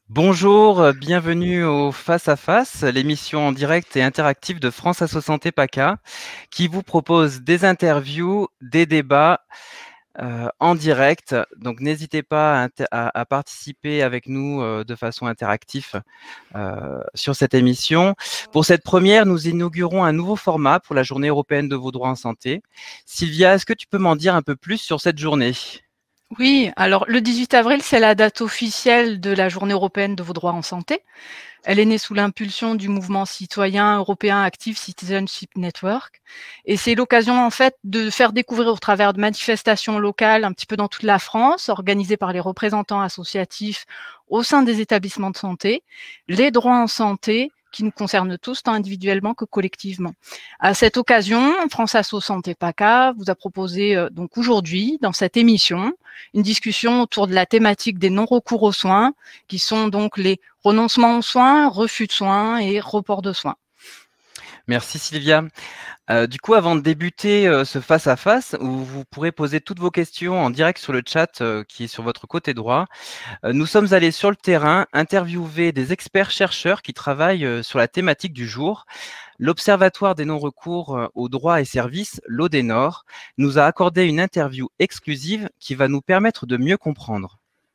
Bonjour, bienvenue au Face à Face, l'émission en direct et interactive de France Asso Santé PACA, qui vous propose des interviews, des débats en direct. Donc n'hésitez pas à participer avec nous de façon interactive sur cette émission. Pour cette première, nous inaugurons un nouveau format pour la Journée européenne de vos droits en santé. Sylvia, est-ce que tu peux m'en dire un peu plus sur cette journée? Oui, alors le 18 avril, c'est la date officielle de la Journée européenne de vos droits en santé. Elle est née sous l'impulsion du mouvement citoyen européen Active Citizenship Network. Et c'est l'occasion, en fait, de faire découvrir au travers de manifestations locales un petit peu dans toute la France, organisées par les représentants associatifs au sein des établissements de santé, les droits en santé qui nous concernent tous, tant individuellement que collectivement. À cette occasion, France Asso Santé PACA vous a proposé donc aujourd'hui, dans cette émission, une discussion autour de la thématique des non-recours aux soins, qui sont donc les renoncements aux soins, refus de soins et report de soins. Merci Sylvia. Du coup, avant de débuter ce face-à-face, où vous pourrez poser toutes vos questions en direct sur le chat qui est sur votre côté droit, nous sommes allés sur le terrain interviewer des experts-chercheurs qui travaillent sur la thématique du jour. L'Observatoire des non-recours aux droits et services, l'ODENOR, nous a accordé une interview exclusive qui va nous permettre de mieux comprendre.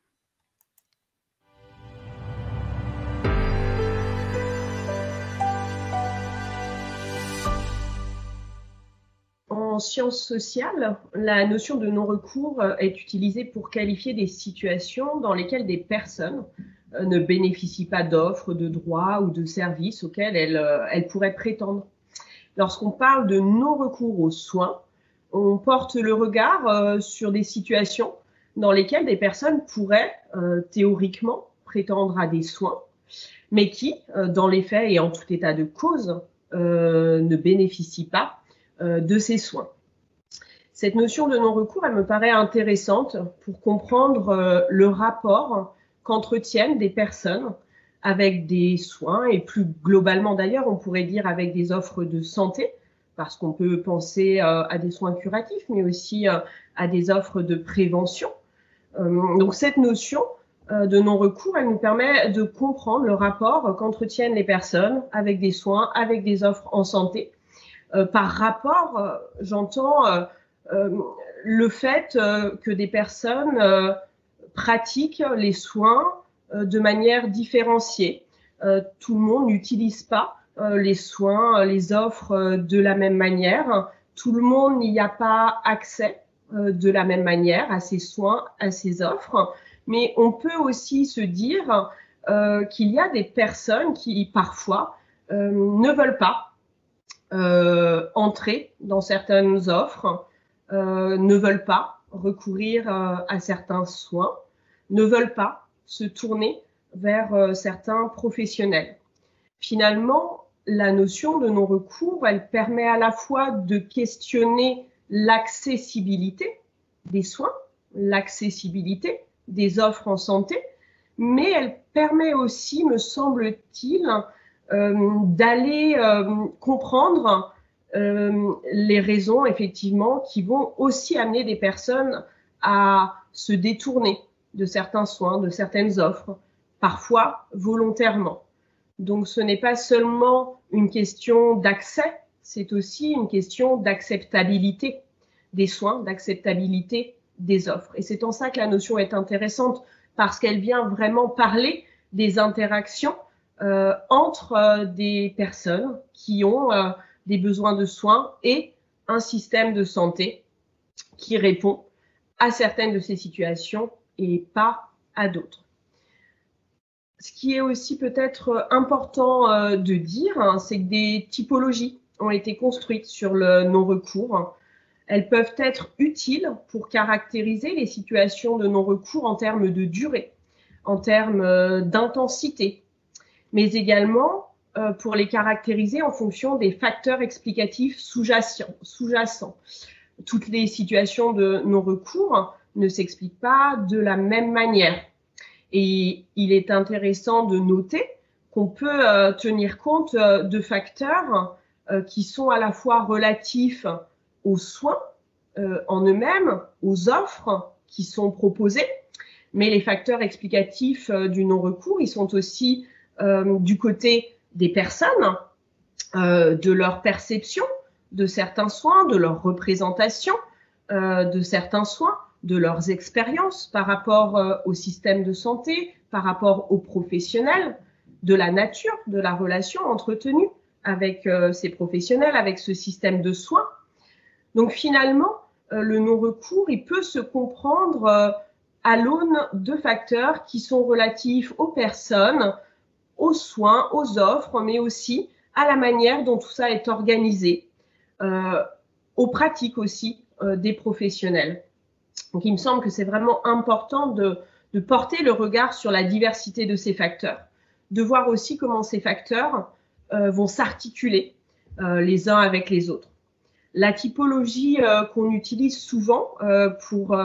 En sciences sociales, la notion de non-recours est utilisée pour qualifier des situations dans lesquelles des personnes ne bénéficient pas d'offres, de droits ou de services auxquels elles pourraient prétendre. Lorsqu'on parle de non-recours aux soins, on porte le regard sur des situations dans lesquelles des personnes pourraient théoriquement prétendre à des soins, mais qui, dans les faits et en tout état de cause, ne bénéficient pas de ces soins. Cette notion de non-recours, elle me paraît intéressante pour comprendre le rapport qu'entretiennent des personnes avec des soins et plus globalement d'ailleurs, on pourrait dire avec des offres de santé, parce qu'on peut penser à des soins curatifs, mais aussi à des offres de prévention. Donc cette notion de non-recours, elle nous permet de comprendre le rapport qu'entretiennent les personnes avec des soins, avec des offres en santé. Par rapport, j'entends le fait que des personnes pratiquent les soins de manière différenciée. Tout le monde n'utilise pas les soins, les offres de la même manière. Tout le monde n'y a pas accès de la même manière à ces soins, à ces offres. Mais on peut aussi se dire qu'il y a des personnes qui parfois ne veulent pas entrer dans certaines offres, ne veulent pas recourir à certains soins, ne veulent pas se tourner vers certains professionnels. Finalement, la notion de non-recours, elle permet à la fois de questionner l'accessibilité des soins, l'accessibilité des offres en santé, mais elle permet aussi, me semble-t-il, d'aller comprendre les raisons effectivement qui vont aussi amener des personnes à se détourner de certains soins, de certaines offres, parfois volontairement. Donc ce n'est pas seulement une question d'accès, c'est aussi une question d'acceptabilité des soins, d'acceptabilité des offres. Et c'est en ça que la notion est intéressante, parce qu'elle vient vraiment parler des interactions entre des personnes qui ont des besoins de soins et un système de santé qui répond à certaines de ces situations et pas à d'autres. Ce qui est aussi peut-être important de dire, c'est que des typologies ont été construites sur le non-recours. Elles peuvent être utiles pour caractériser les situations de non-recours en termes de durée, en termes d'intensité, mais également pour les caractériser en fonction des facteurs explicatifs sous-jacents. Toutes les situations de non-recours ne s'expliquent pas de la même manière. Et il est intéressant de noter qu'on peut tenir compte de facteurs qui sont à la fois relatifs aux soins en eux-mêmes, aux offres qui sont proposées, Mais les facteurs explicatifs du non-recours, ils sont aussi du côté des personnes, de leur perception de certains soins, de leur représentation de certains soins, de leurs expériences par rapport au système de santé, par rapport aux professionnels, de la nature, de la relation entretenue avec ces professionnels, avec ce système de soins. Donc finalement, le non-recours, il peut se comprendre à l'aune de facteurs qui sont relatifs aux personnes, aux soins, aux offres, mais aussi à la manière dont tout ça est organisé, aux pratiques aussi des professionnels. Donc il me semble que c'est vraiment important de porter le regard sur la diversité de ces facteurs, de voir aussi comment ces facteurs vont s'articuler les uns avec les autres. La typologie qu'on utilise souvent pour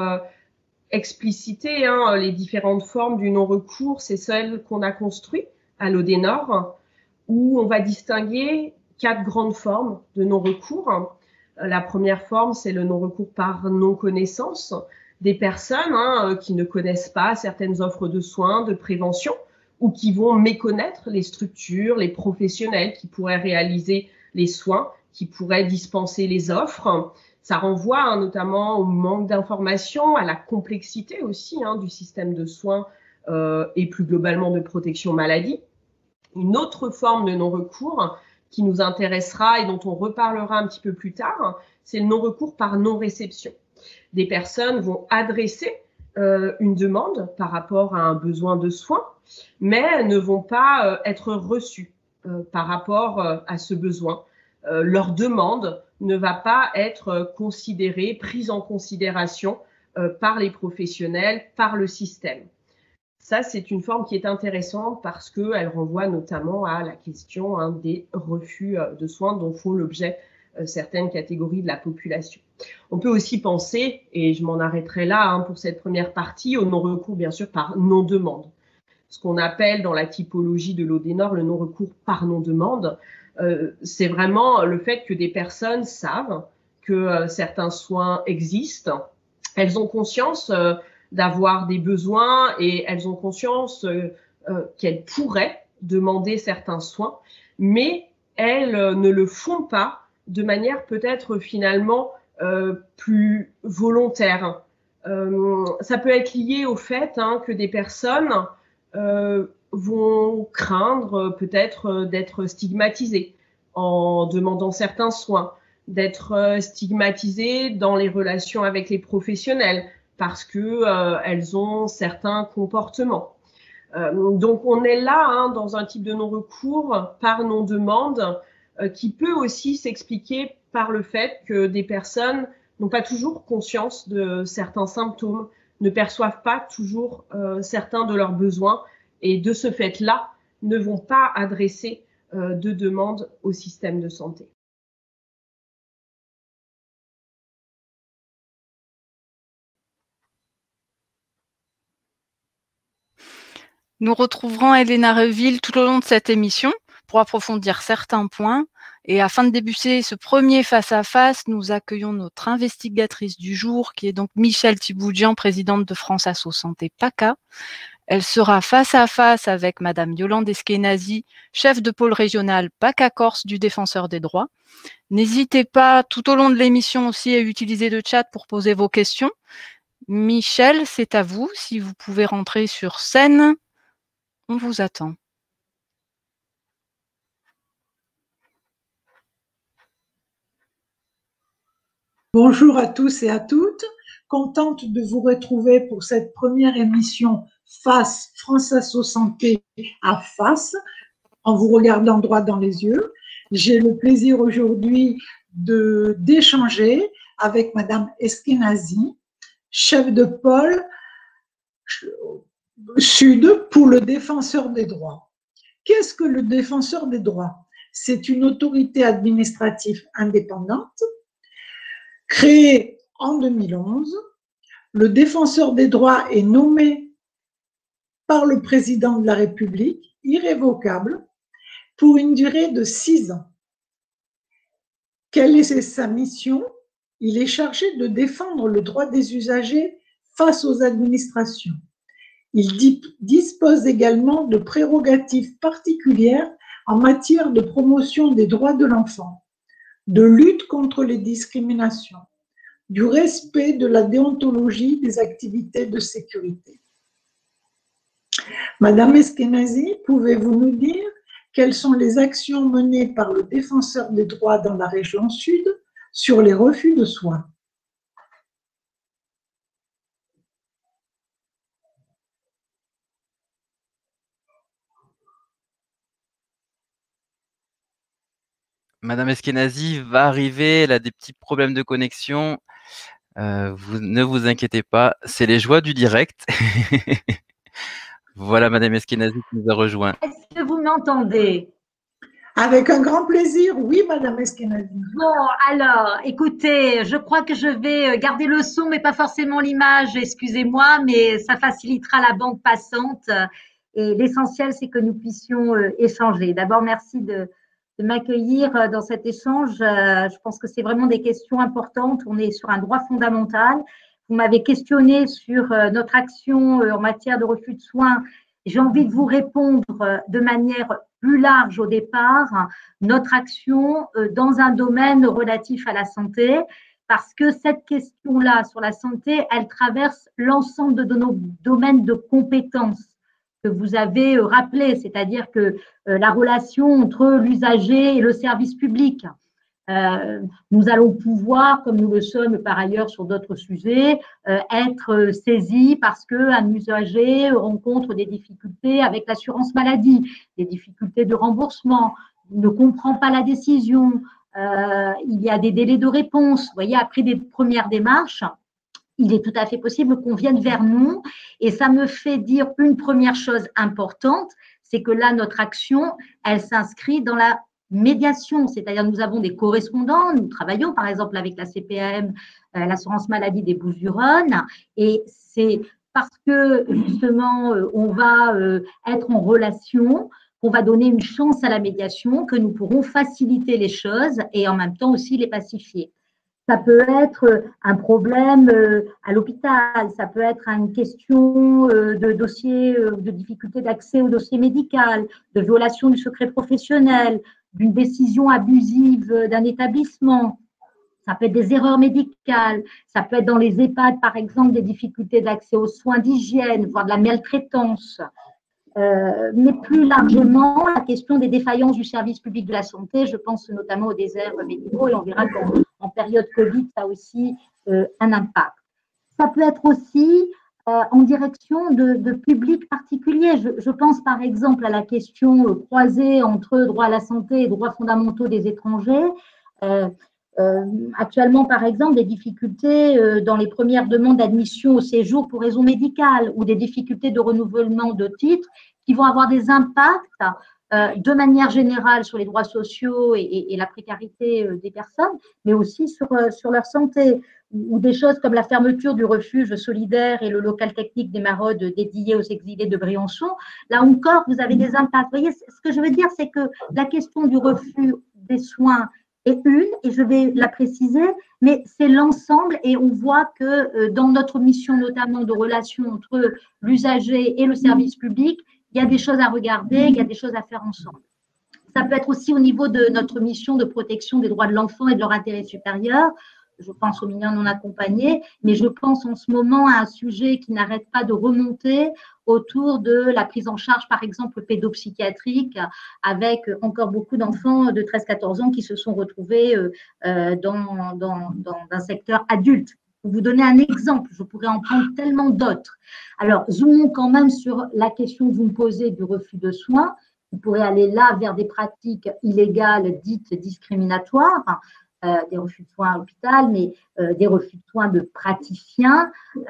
expliciter les différentes formes du non-recours, c'est celle qu'on a construite à l'Odénor, où on va distinguer 4 grandes formes de non-recours. La première forme, c'est le non-recours par non-connaissance des personnes qui ne connaissent pas certaines offres de soins, de prévention, ou qui vont méconnaître les structures, les professionnels qui pourraient réaliser les soins, qui pourraient dispenser les offres. Ça renvoie notamment au manque d'informations, à la complexité aussi du système de soins et plus globalement de protection maladie. Une autre forme de non-recours qui nous intéressera et dont on reparlera un petit peu plus tard, c'est le non-recours par non-réception. Des personnes vont adresser une demande par rapport à un besoin de soins, mais ne vont pas être reçues par rapport à ce besoin. Leur demande ne va pas être considérée, prise en considération par les professionnels, par le système. Ça, c'est une forme qui est intéressante parce qu'elle renvoie notamment à la question des refus de soins dont font l'objet certaines catégories de la population. On peut aussi penser, et je m'en arrêterai là pour cette première partie, au non-recours bien sûr par non-demande. Ce qu'on appelle dans la typologie de l'Odénor le non-recours par non-demande, c'est vraiment le fait que des personnes savent que certains soins existent, elles ont conscience d'avoir des besoins et elles ont conscience qu'elles pourraient demander certains soins, mais elles ne le font pas de manière peut-être finalement plus volontaire. Ça peut être lié au fait que des personnes vont craindre peut-être d'être stigmatisées en demandant certains soins, d'être stigmatisées dans les relations avec les professionnels parce que elles ont certains comportements. Donc on est là dans un type de non-recours par non-demande qui peut aussi s'expliquer par le fait que des personnes n'ont pas toujours conscience de certains symptômes, ne perçoivent pas toujours certains de leurs besoins et de ce fait-là ne vont pas adresser de demande au système de santé. Nous retrouverons Elena Reville tout au long de cette émission pour approfondir certains points. Et afin de débuter ce premier face-à-face, nous accueillons notre investigatrice du jour, qui est donc Michèle Thiboudian, présidente de France Asso Santé PACA. Elle sera face à face avec Madame Yolande Eskenazi, chef de pôle régional PACA Corse du Défenseur des droits. N'hésitez pas tout au long de l'émission aussi à utiliser le chat pour poser vos questions. Michèle, c'est à vous. Si vous pouvez rentrer sur scène, on vous attend. Bonjour à tous et à toutes. Contente de vous retrouver pour cette première émission Face France Asso Santé à face, en vous regardant droit dans les yeux. J'ai le plaisir aujourd'hui d'échanger avec Madame Eskenazi, chef de pôle Sud pour le Défenseur des droits. Qu'est-ce que le Défenseur des droits? C'est une autorité administrative indépendante créée en 2011. Le Défenseur des droits est nommé par le président de la République, irrévocable, pour une durée de 6 ans. Quelle est sa mission? Il est chargé de défendre le droit des usagers face aux administrations. Il dispose également de prérogatives particulières en matière de promotion des droits de l'enfant, de lutte contre les discriminations, du respect de la déontologie des activités de sécurité. Madame Eskenazi, pouvez-vous nous dire quelles sont les actions menées par le défenseur des droits dans la région sud sur les refus de soins? Madame Eskenazi va arriver, elle a des petits problèmes de connexion. Ne vous inquiétez pas, c'est les joies du direct. Voilà Madame Eskenazi qui nous a rejoint. Est-ce que vous m'entendez? Avec un grand plaisir, oui, Madame Eskenazi. Bon, alors, écoutez, je crois que je vais garder le son, mais pas forcément l'image, excusez-moi, mais ça facilitera la bande passante. Et l'essentiel, c'est que nous puissions échanger. D'abord, merci de m'accueillir dans cet échange. Je pense que c'est vraiment des questions importantes. On est sur un droit fondamental. Vous m'avez questionné sur notre action en matière de refus de soins. J'ai envie de vous répondre de manière plus large au départ, notre action dans un domaine relatif à la santé, parce que cette question-là sur la santé, elle traverse l'ensemble de nos domaines de compétences que vous avez rappelé, c'est-à-dire que la relation entre l'usager et le service public. Nous allons pouvoir, comme nous le sommes par ailleurs sur d'autres sujets, être saisis parce qu'un usager rencontre des difficultés avec l'assurance maladie, des difficultés de remboursement, ne comprend pas la décision, il y a des délais de réponse. Vous voyez, après des premières démarches, il est tout à fait possible qu'on vienne vers nous. Et ça me fait dire une première chose importante, c'est que là, notre action, elle s'inscrit dans la médiation, c'est-à-dire nous avons des correspondants, nous travaillons par exemple avec la CPAM, l'assurance maladie des Bouches-du-Rhône, et c'est parce que justement on va être en relation, qu'on va donner une chance à la médiation, que nous pourrons faciliter les choses et en même temps aussi les pacifier. Ça peut être un problème à l'hôpital, ça peut être une question de dossier, de difficulté d'accès au dossier médical, de violation du secret professionnel, d'une décision abusive d'un établissement. Ça peut être des erreurs médicales, ça peut être dans les EHPAD, par exemple, des difficultés d'accès aux soins d'hygiène, voire de la maltraitance. Mais plus largement, la question des défaillances du service public de la santé, je pense notamment aux déserts médicaux, et on verra qu'en période Covid, ça a aussi un impact. Ça peut être aussi en direction de publics particuliers. Je pense par exemple à la question croisée entre droit à la santé et droits fondamentaux des étrangers. Actuellement, par exemple, des difficultés dans les premières demandes d'admission au séjour pour raison médicale ou des difficultés de renouvellement de titres qui vont avoir des impacts de manière générale sur les droits sociaux et la précarité des personnes, mais aussi sur leur santé, ou des choses comme la fermeture du refuge solidaire et le local technique des Maraudes dédié aux exilés de Briançon. Là encore, vous avez des impacts. Vous voyez, ce que je veux dire, c'est que la question du refus des soins est une, et je vais la préciser, mais c'est l'ensemble, et on voit que dans notre mission notamment de relation entre l'usager et le service public, il y a des choses à regarder, il y a des choses à faire ensemble. Ça peut être aussi au niveau de notre mission de protection des droits de l'enfant et de leur intérêt supérieur. Je pense aux mineurs non accompagnés, mais je pense en ce moment à un sujet qui n'arrête pas de remonter autour de la prise en charge, par exemple, pédopsychiatrique, avec encore beaucoup d'enfants de 13-14 ans qui se sont retrouvés dans un secteur adulte. Pour vous donner un exemple, je pourrais en prendre tellement d'autres. Alors, zoomons quand même sur la question que vous me posez du refus de soins. Vous pourrez aller là vers des pratiques illégales dites discriminatoires, des refus de soins à l'hôpital, mais des refus de soins de praticiens.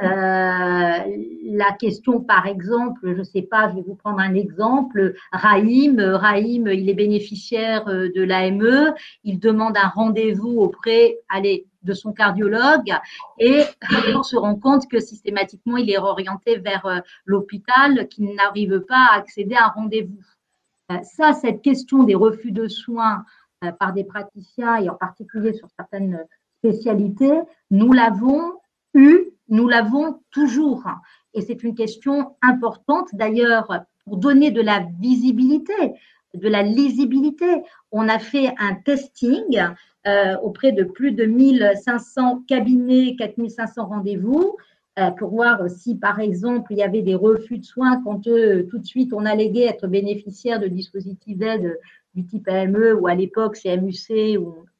La question, par exemple, je ne sais pas, je vais vous prendre un exemple, Raïm, il est bénéficiaire de l'AME, il demande un rendez-vous auprès, de son cardiologue, et on se rend compte que systématiquement, il est orienté vers l'hôpital, qu'il n'arrive pas à accéder à un rendez-vous. Ça, cette question des refus de soins par des praticiens, et en particulier sur certaines spécialités, nous l'avons eu, nous l'avons toujours. Et c'est une question importante d'ailleurs pour donner de la visibilité, de la lisibilité. On a fait un testing auprès de plus de 1500 cabinets, 4500 rendez-vous pour voir si, par exemple, il y avait des refus de soins quand tout de suite on alléguait être bénéficiaire de dispositifs d'aide du type AME ou à l'époque CMUC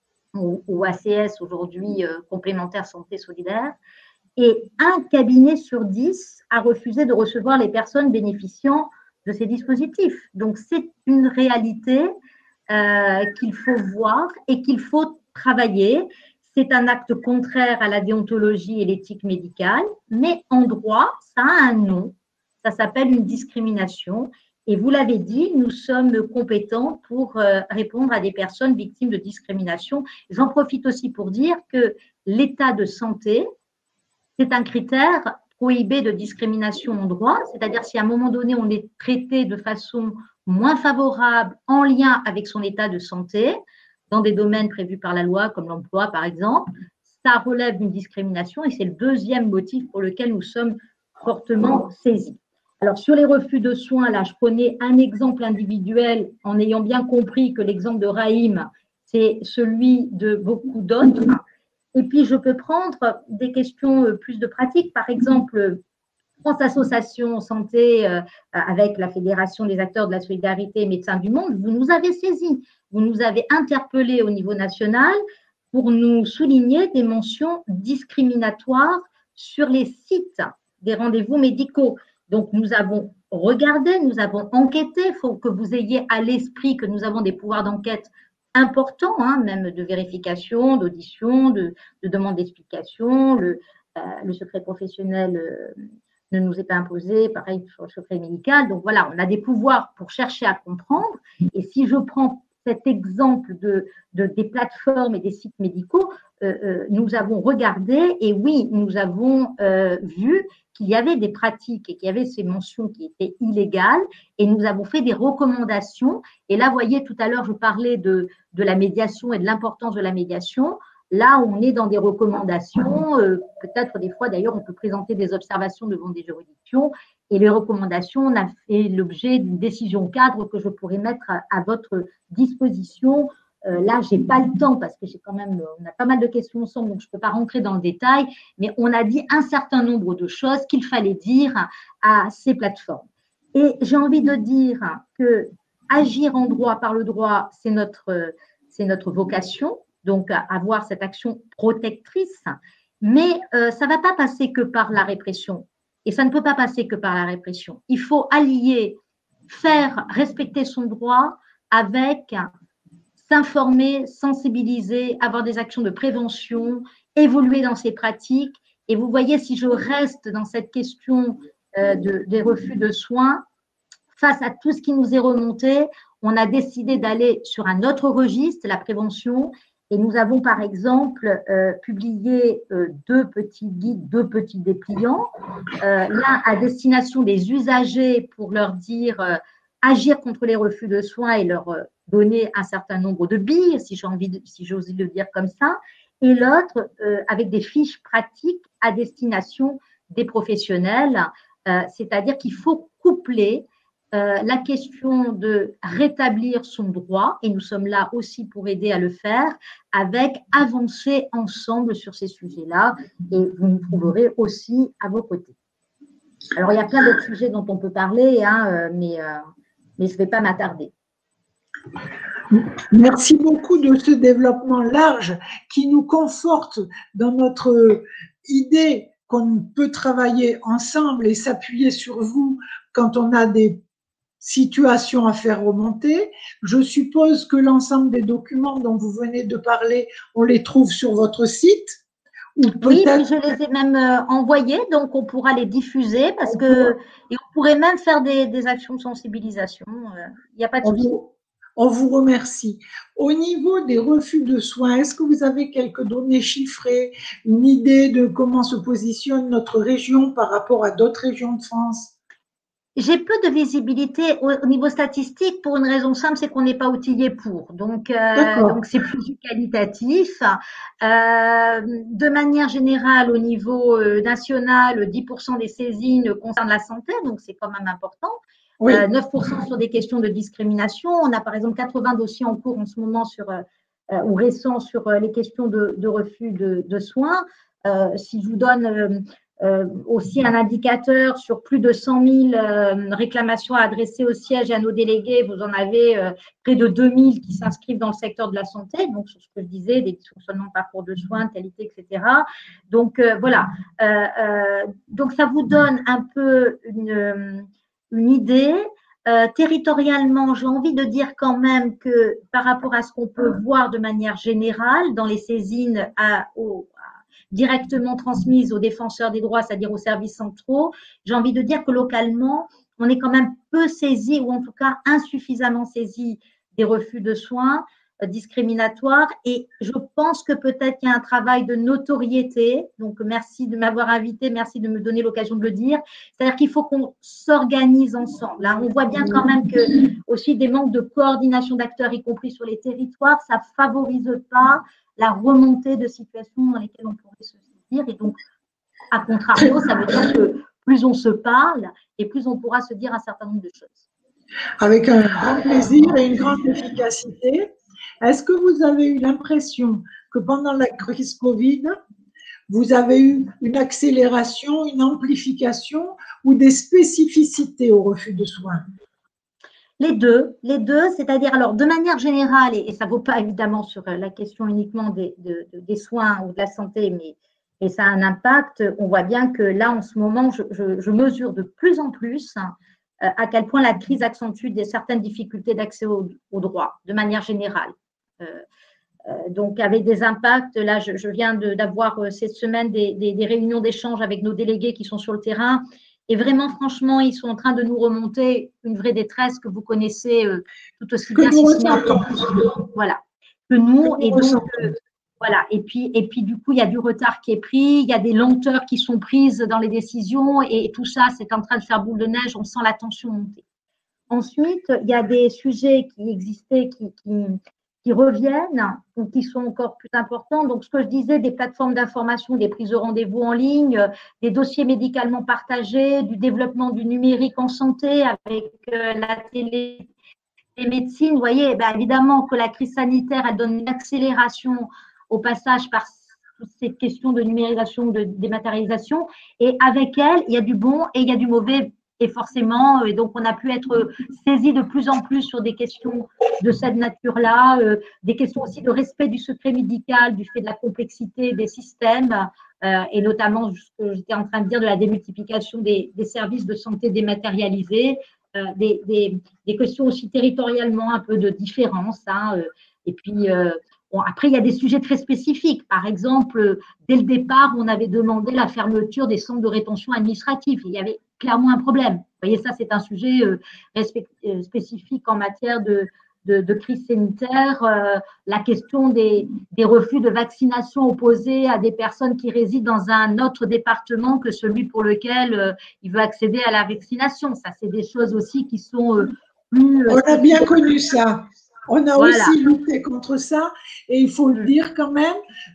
ou ACS, aujourd'hui complémentaire santé solidaire. Et un cabinet sur 10 a refusé de recevoir les personnes bénéficiant de ces dispositifs. Donc, c'est une réalité qu'il faut voir et qu'il faut travailler. C'est un acte contraire à la déontologie et l'éthique médicale, mais en droit, ça a un nom. Ça s'appelle une discrimination. Et vous l'avez dit, nous sommes compétents pour répondre à des personnes victimes de discrimination. J'en profite aussi pour dire que l'état de santé, c'est un critère prohibé de discrimination en droit, c'est-à-dire si à un moment donné on est traité de façon moins favorable en lien avec son état de santé, dans des domaines prévus par la loi, comme l'emploi par exemple, ça relève d'une discrimination et c'est le deuxième motif pour lequel nous sommes fortement saisis. Alors, sur les refus de soins, là, je prenais un exemple individuel en ayant bien compris que l'exemple de Raïm, c'est celui de beaucoup d'autres. Et puis, je peux prendre des questions plus de pratique. Par exemple, France Association Santé, avec la Fédération des acteurs de la solidarité et Médecins du Monde, vous nous avez saisis, vous nous avez interpellés au niveau national pour nous souligner des mentions discriminatoires sur les sites des rendez-vous médicaux. Donc, nous avons regardé, nous avons enquêté. Il faut que vous ayez à l'esprit que nous avons des pouvoirs d'enquête importants, même de vérification, d'audition, de demande d'explication. Le secret professionnel ne nous est pas imposé, pareil sur le secret médical. Donc, voilà, on a des pouvoirs pour chercher à comprendre. Et si je prends cet exemple des plateformes et des sites médicaux, nous avons regardé et oui, nous avons vu qu'il y avait des pratiques et qu'il y avait ces mentions qui étaient illégales et nous avons fait des recommandations. Et là, vous voyez, tout à l'heure, je parlais de la médiation et de l'importance de la médiation. Là, on est dans des recommandations. Peut-être des fois, d'ailleurs, on peut présenter des observations devant des juridictions. Et les recommandations, on a fait l'objet d'une décision cadre que je pourrais mettre à votre disposition. Là, je n'ai pas le temps parce que on a pas mal de questions ensemble, donc je ne peux pas rentrer dans le détail, mais on a dit un certain nombre de choses qu'il fallait dire à ces plateformes. Et j'ai envie de dire que agir en droit par le droit, c'est notre vocation, donc avoir cette action protectrice, mais ça ne va pas passer que par la répression. Et ça ne peut pas passer que par la répression. Il faut allier, faire respecter son droit avec s'informer, sensibiliser, avoir des actions de prévention, évoluer dans ses pratiques. Et vous voyez, si je reste dans cette question des refus de soins, face à tout ce qui nous est remonté, on a décidé d'aller sur un autre registre, la prévention. Et nous avons, par exemple, publié 2 petits guides, 2 petits dépliants. L'un à destination des usagers pour leur dire agir contre les refus de soins et leur donner un certain nombre de billes, si j'ose le dire comme ça. Et l'autre avec des fiches pratiques à destination des professionnels. C'est-à-dire qu'il faut coupler la question de rétablir son droit, et nous sommes là aussi pour aider à le faire, avec avancer ensemble sur ces sujets-là, et vous nous trouverez aussi à vos côtés. Alors, il y a plein d'autres sujets dont on peut parler, mais je ne vais pas m'attarder. Merci beaucoup de ce développement large qui nous conforte dans notre idée qu'on peut travailler ensemble et s'appuyer sur vous quand on a des situations à faire remonter. Je suppose que l'ensemble des documents dont vous venez de parler, on les trouve sur votre site. Ou oui, je les ai même envoyés, donc on pourra les diffuser et on pourrait même faire des actions de sensibilisation. Il n'y a pas de souci. On vous remercie. Au niveau des refus de soins, est-ce que vous avez quelques données chiffrées, une idée de comment se positionne notre région par rapport à d'autres régions de France? J'ai peu de visibilité au niveau statistique pour une raison simple, c'est qu'on n'est pas outillé pour. Donc c'est plus qualitatif. De manière générale, au niveau national, 10% des saisines concernent la santé, donc c'est quand même important. Oui. 9% sur des questions de discrimination. On a par exemple 80 dossiers en cours en ce moment ou récents sur les questions de refus de soins. Si je vous donne aussi un indicateur sur plus de 100 000 réclamations adressées au siège et à nos délégués. Vous en avez près de 2000 qui s'inscrivent dans le secteur de la santé, donc sur ce que je disais, des dysfonctionnements de parcours de soins, de qualité, etc. Donc voilà. Donc ça vous donne un peu une idée. Territorialement, j'ai envie de dire quand même que par rapport à ce qu'on peut voir de manière générale dans les saisines directement transmises aux défenseurs des droits, c'est-à-dire aux services centraux, j'ai envie de dire que localement, on est quand même peu saisi, ou en tout cas insuffisamment saisi des refus de soins discriminatoires. Et je pense que peut-être qu'il y a un travail de notoriété. Donc, merci de m'avoir invité, merci de me donner l'occasion de le dire. C'est-à-dire qu'il faut qu'on s'organise ensemble. Là, on voit bien quand même que aussi des manques de coordination d'acteurs, y compris sur les territoires, ça ne favorise pas la remontée de situations dans lesquelles on pourrait se saisir. Et donc, à contrario, ça veut dire que plus on se parle et plus on pourra se dire un certain nombre de choses. Avec un grand plaisir et une grande efficacité. Est-ce que vous avez eu l'impression que pendant la crise Covid, vous avez eu une accélération, une amplification ou des spécificités au refus de soins? Les deux, c'est-à-dire, alors, de manière générale, et ça ne vaut pas évidemment sur la question uniquement des soins ou de la santé, mais ça a un impact. On voit bien que là, en ce moment, je mesure de plus en plus à quel point la crise accentue certaines difficultés d'accès aux droits, de manière générale. Donc, avec des impacts, là, je viens d'avoir cette semaine des réunions d'échange avec nos délégués qui sont sur le terrain. Et vraiment, franchement, ils sont en train de nous remonter une vraie détresse que vous connaissez tout aussi bien, si ce n'est encore plus que nous. Et donc, voilà. Et puis, du coup, il y a du retard qui est pris, il y a des lenteurs qui sont prises dans les décisions, et tout ça, c'est en train de faire boule de neige. On sent la tension monter. Ensuite, il y a des sujets qui existaient, qui reviennent, ou qui sont encore plus importants. Donc, ce que je disais, des plateformes d'information, des prises de rendez-vous en ligne, des dossiers médicalement partagés, du développement du numérique en santé avec la télémédecine. Vous voyez, ben, évidemment que la crise sanitaire, elle donne une accélération au passage par toutes ces questions de numérisation, de dématérialisation. Et avec elle, il y a du bon et il y a du mauvais. Et forcément, et donc on a pu être saisi de plus en plus sur des questions de cette nature-là, des questions aussi de respect du secret médical, du fait de la complexité des systèmes, et notamment ce que j'étais en train de dire de la démultiplication des services de santé dématérialisés, des questions aussi territorialement un peu de différence. Et puis, après, il y a des sujets très spécifiques. Par exemple, dès le départ, on avait demandé la fermeture des centres de rétention administrative. Il y avait clairement un problème. Vous voyez, ça, c'est un sujet spécifique en matière de crise sanitaire. La question des refus de vaccination opposés à des personnes qui résident dans un autre département que celui pour lequel il veut accéder à la vaccination. Ça, c'est des choses aussi qui sont plus… On a bien connu ça. On a aussi lutté contre ça, et il faut le dire quand même,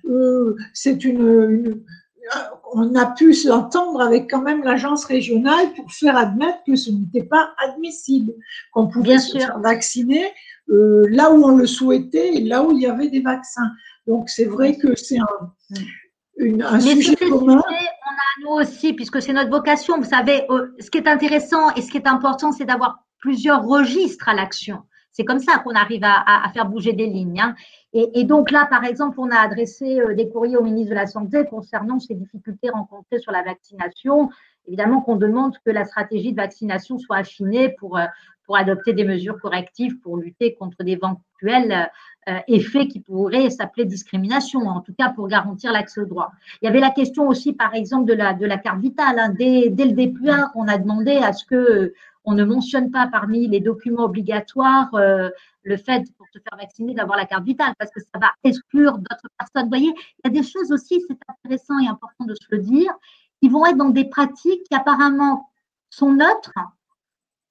on a pu s'entendre avec quand même l'agence régionale pour faire admettre que ce n'était pas admissible, qu'on pouvait se faire vacciner là où on le souhaitait et là où il y avait des vaccins. Donc c'est vrai que c'est un sujet commun. On a nous aussi, puisque c'est notre vocation. Vous savez, ce qui est intéressant et ce qui est important, c'est d'avoir plusieurs registres à l'action. C'est comme ça qu'on arrive à faire bouger des lignes. Et donc là, par exemple, on a adressé des courriers au ministre de la Santé concernant ces difficultés rencontrées sur la vaccination. Évidemment qu'on demande que la stratégie de vaccination soit affinée pour adopter des mesures correctives pour lutter contre d'éventuels effets qui pourraient s'appeler discrimination, en tout cas pour garantir l'accès au droit. Il y avait la question aussi, par exemple, de la carte vitale. Dès le départ, on a demandé à ce que on ne mentionne pas parmi les documents obligatoires le fait, pour se faire vacciner, d'avoir la carte vitale, parce que ça va exclure d'autres personnes. Vous voyez, il y a des choses aussi, c'est intéressant et important de se le dire, qui vont être dans des pratiques qui apparemment sont neutres,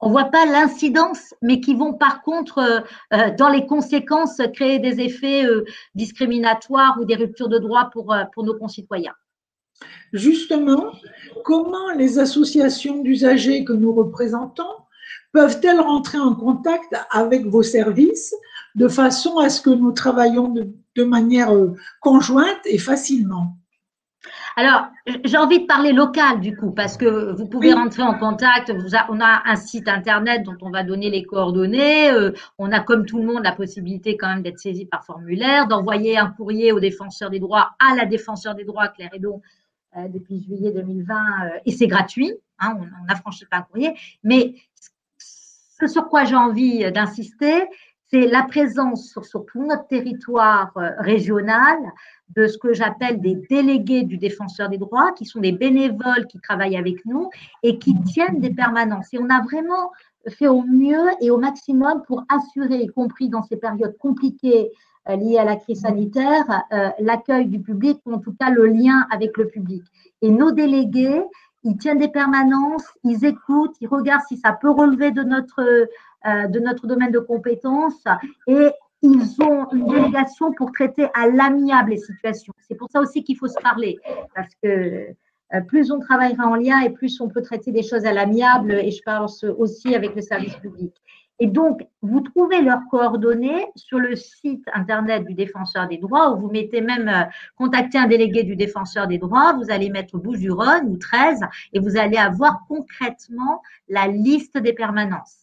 on ne voit pas l'incidence, mais qui vont par contre, dans les conséquences, créer des effets discriminatoires ou des ruptures de droits pour nos concitoyens. Justement, comment les associations d'usagers que nous représentons peuvent-elles rentrer en contact avec vos services de façon à ce que nous travaillions de manière conjointe et facilement? Alors, j'ai envie de parler local du coup, parce que vous pouvez rentrer en contact. On a un site internet dont on va donner les coordonnées. On a, comme tout le monde, la possibilité quand même d'être saisi par formulaire, d'envoyer un courrier au défenseur des droits, à la défenseur des droits, Claire Hédon, depuis juillet 2020, et c'est gratuit. Hein, on n'affranchit pas un courrier. Mais ce sur quoi j'ai envie d'insister, c'est la présence sur tout notre territoire régional de ce que j'appelle des délégués du défenseur des droits, qui sont des bénévoles qui travaillent avec nous et qui tiennent des permanences. Et on a vraiment fait au mieux et au maximum pour assurer, y compris dans ces périodes compliquées liées à la crise sanitaire, l'accueil du public, ou en tout cas le lien avec le public. Et nos délégués, ils tiennent des permanences, ils écoutent, ils regardent si ça peut relever de notre domaine de compétences, et ils ont une délégation pour traiter à l'amiable les situations. C'est pour ça aussi qu'il faut se parler, parce que plus on travaillera en lien et plus on peut traiter des choses à l'amiable, et je pense aussi avec le service public. Et donc, vous trouvez leurs coordonnées sur le site internet du Défenseur des droits, où vous mettez même contacter un délégué du Défenseur des droits, vous allez mettre Bouches-du-Rhône ou 13 et vous allez avoir concrètement la liste des permanences.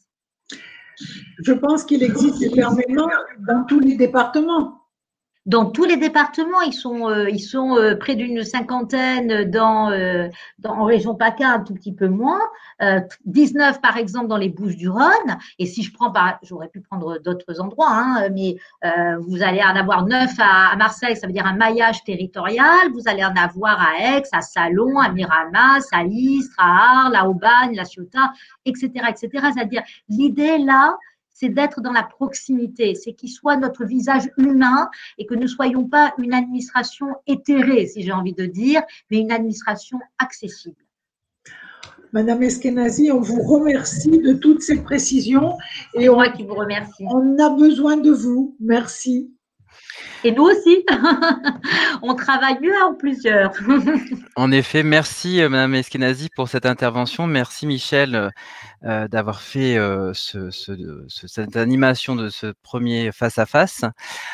Je pense qu'il existe des permanents dans tous les départements. Dans tous les départements, ils sont près d'une cinquantaine en région PACA, un tout petit peu moins, 19 par exemple dans les Bouches-du-Rhône. Et si je prends, j'aurais pu prendre d'autres endroits, hein, mais vous allez en avoir 9 à Marseille, ça veut dire un maillage territorial. Vous allez en avoir à Aix, à Salon, à Miramas, à Istres, à Arles, à Aubagne, La Ciotat, etc., etc. C'est-à-dire l'idée là, c'est d'être dans la proximité, c'est qu'il soit notre visage humain et que nous ne soyons pas une administration éthérée, si j'ai envie de dire, mais une administration accessible. Madame Eskenazi, on vous remercie de toutes ces précisions. Et moi qui vous remercie. On a besoin de vous. Merci. Et nous aussi, on travaille mieux en plusieurs. En effet, merci Madame Eskenazi pour cette intervention. Merci Michel d'avoir fait cette animation de ce premier face-à-face.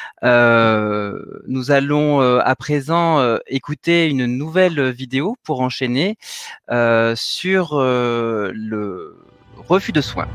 Nous allons à présent écouter une nouvelle vidéo pour enchaîner sur le refus de soins.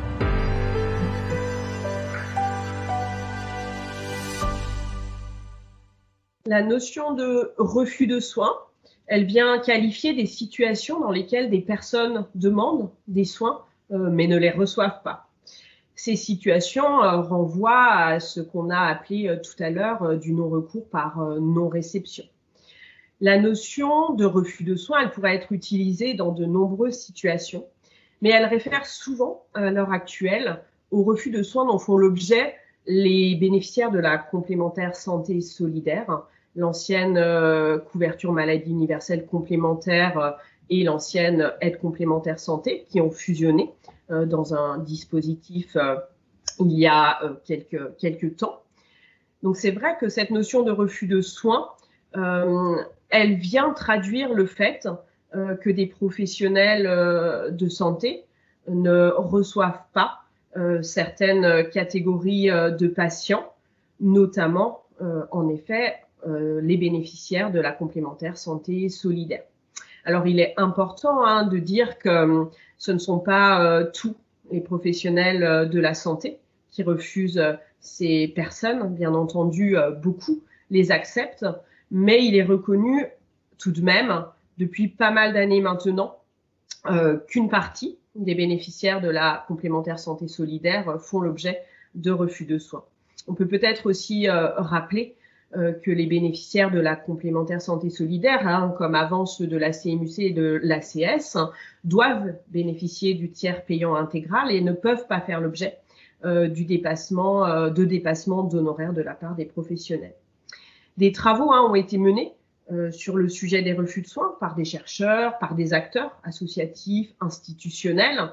La notion de refus de soins, elle vient qualifier des situations dans lesquelles des personnes demandent des soins, mais ne les reçoivent pas. Ces situations renvoient à ce qu'on a appelé tout à l'heure du non-recours par non-réception. La notion de refus de soins, elle pourrait être utilisée dans de nombreuses situations, mais elle réfère souvent, à l'heure actuelle, au refus de soins dont font l'objet les bénéficiaires de la complémentaire santé solidaire, l'ancienne couverture maladie universelle complémentaire et l'ancienne aide complémentaire santé qui ont fusionné dans un dispositif il y a quelques temps. Donc c'est vrai que cette notion de refus de soins, elle vient traduire le fait que des professionnels de santé ne reçoivent pas certaines catégories de patients, notamment en effet les bénéficiaires de la complémentaire santé solidaire. Alors il est important de dire que ce ne sont pas tous les professionnels de la santé qui refusent ces personnes. Bien entendu, beaucoup les acceptent, mais il est reconnu tout de même depuis pas mal d'années maintenant qu'une partie des bénéficiaires de la complémentaire santé solidaire font l'objet de refus de soins. On peut peut-être aussi rappeler que les bénéficiaires de la complémentaire santé solidaire, comme avant ceux de la CMUC et de l'ACS, doivent bénéficier du tiers payant intégral et ne peuvent pas faire l'objet de dépassement d'honoraires de la part des professionnels. Des travaux ont été menés sur le sujet des refus de soins par des chercheurs, par des acteurs associatifs, institutionnels,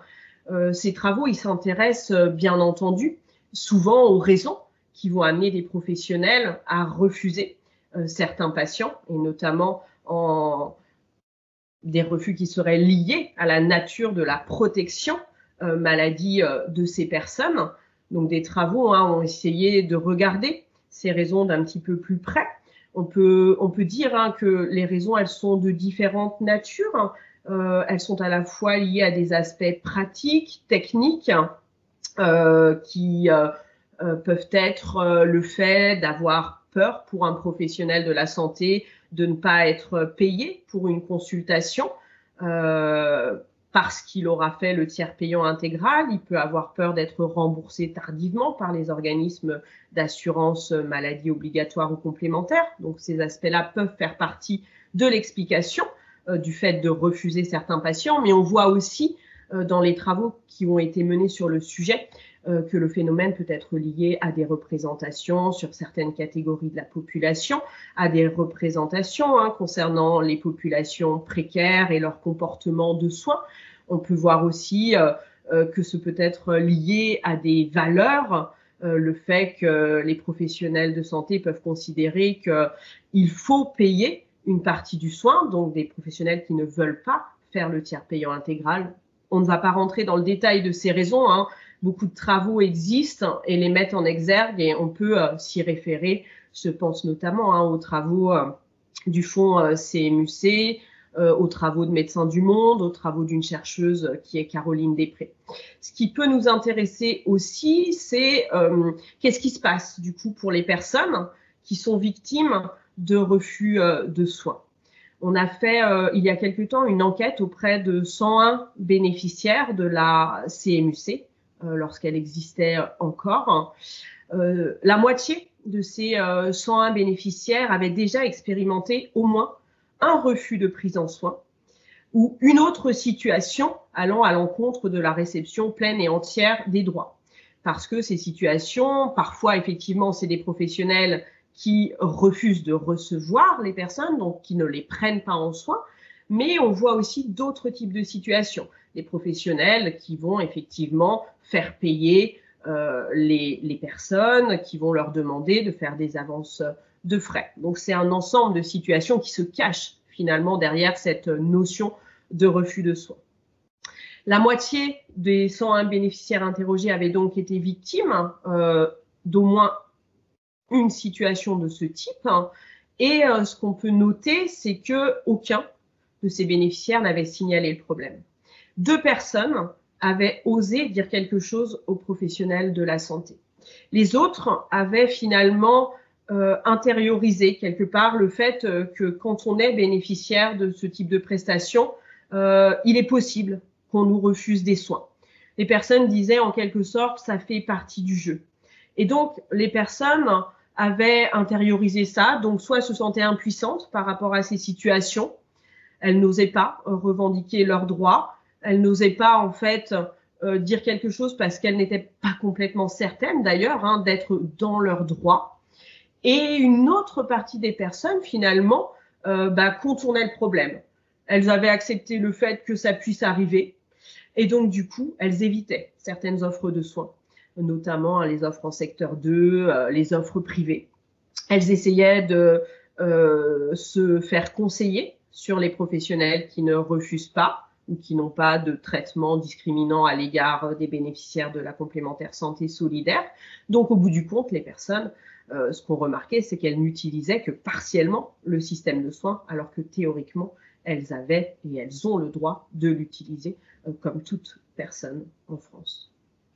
Ces travaux, ils s'intéressent bien entendu souvent aux raisons qui vont amener des professionnels à refuser certains patients, et notamment des refus qui seraient liés à la nature de la protection maladie de ces personnes. Donc des travaux ont essayé de regarder ces raisons d'un petit peu plus près. On peut dire que les raisons, elles sont de différentes natures. Elles sont à la fois liées à des aspects pratiques, techniques, qui peuvent être le fait d'avoir peur pour un professionnel de la santé de ne pas être payé pour une consultation parce qu'il aura fait le tiers payant intégral. Il peut avoir peur d'être remboursé tardivement par les organismes d'assurance maladie obligatoire ou complémentaire. Donc ces aspects-là peuvent faire partie de l'explication du fait de refuser certains patients, mais on voit aussi dans les travaux qui ont été menés sur le sujet que le phénomène peut être lié à des représentations sur certaines catégories de la population, à des représentations concernant les populations précaires et leur comportement de soins. On peut voir aussi que ce peut être lié à des valeurs, le fait que les professionnels de santé peuvent considérer qu'il faut payer une partie du soin, donc des professionnels qui ne veulent pas faire le tiers payant intégral. On ne va pas rentrer dans le détail de ces raisons, Beaucoup de travaux existent et les mettent en exergue et on peut s'y référer. Je pense notamment aux travaux du fonds CMUC, aux travaux de Médecins du Monde, aux travaux d'une chercheuse qui est Caroline Després. Ce qui peut nous intéresser aussi, c'est qu'est-ce qui se passe du coup pour les personnes qui sont victimes de refus de soins. On a fait il y a quelque temps une enquête auprès de 101 bénéficiaires de la CMUC, lorsqu'elle existait encore. La moitié de ces 101 bénéficiaires avaient déjà expérimenté au moins un refus de prise en soin ou une autre situation allant à l'encontre de la réception pleine et entière des droits. Parce que ces situations, parfois effectivement, c'est des professionnels qui refusent de recevoir les personnes, donc qui ne les prennent pas en soin, mais on voit aussi d'autres types de situations. Des professionnels qui vont effectivement faire payer les personnes, qui vont leur demander de faire des avances de frais. Donc c'est un ensemble de situations qui se cachent finalement derrière cette notion de refus de soins. La moitié des 101 bénéficiaires interrogés avaient donc été victimes d'au moins une situation de ce type. Et ce qu'on peut noter, c'est qu'aucun de ces bénéficiaires n'avait signalé le problème. 2 personnes avaient osé dire quelque chose aux professionnels de la santé. Les autres avaient finalement intériorisé quelque part le fait que quand on est bénéficiaire de ce type de prestations, il est possible qu'on nous refuse des soins. Les personnes disaient en quelque sorte, ça fait partie du jeu. Et donc, les personnes avaient intériorisé ça, donc soit se sentaient impuissantes par rapport à ces situations, elles n'osaient pas revendiquer leurs droits, elles n'osaient pas en fait dire quelque chose parce qu'elles n'étaient pas complètement certaines d'ailleurs d'être dans leurs droits. Et une autre partie des personnes finalement contournaient le problème. Elles avaient accepté le fait que ça puisse arriver et donc du coup elles évitaient certaines offres de soins, notamment les offres en secteur 2, les offres privées. Elles essayaient de se faire conseiller sur les professionnels qui ne refusent pas ou qui n'ont pas de traitement discriminant à l'égard des bénéficiaires de la complémentaire santé solidaire. Donc, au bout du compte, les personnes, ce qu'on remarquait, c'est qu'elles n'utilisaient que partiellement le système de soins, alors que théoriquement, elles avaient et elles ont le droit de l'utiliser comme toute personne en France.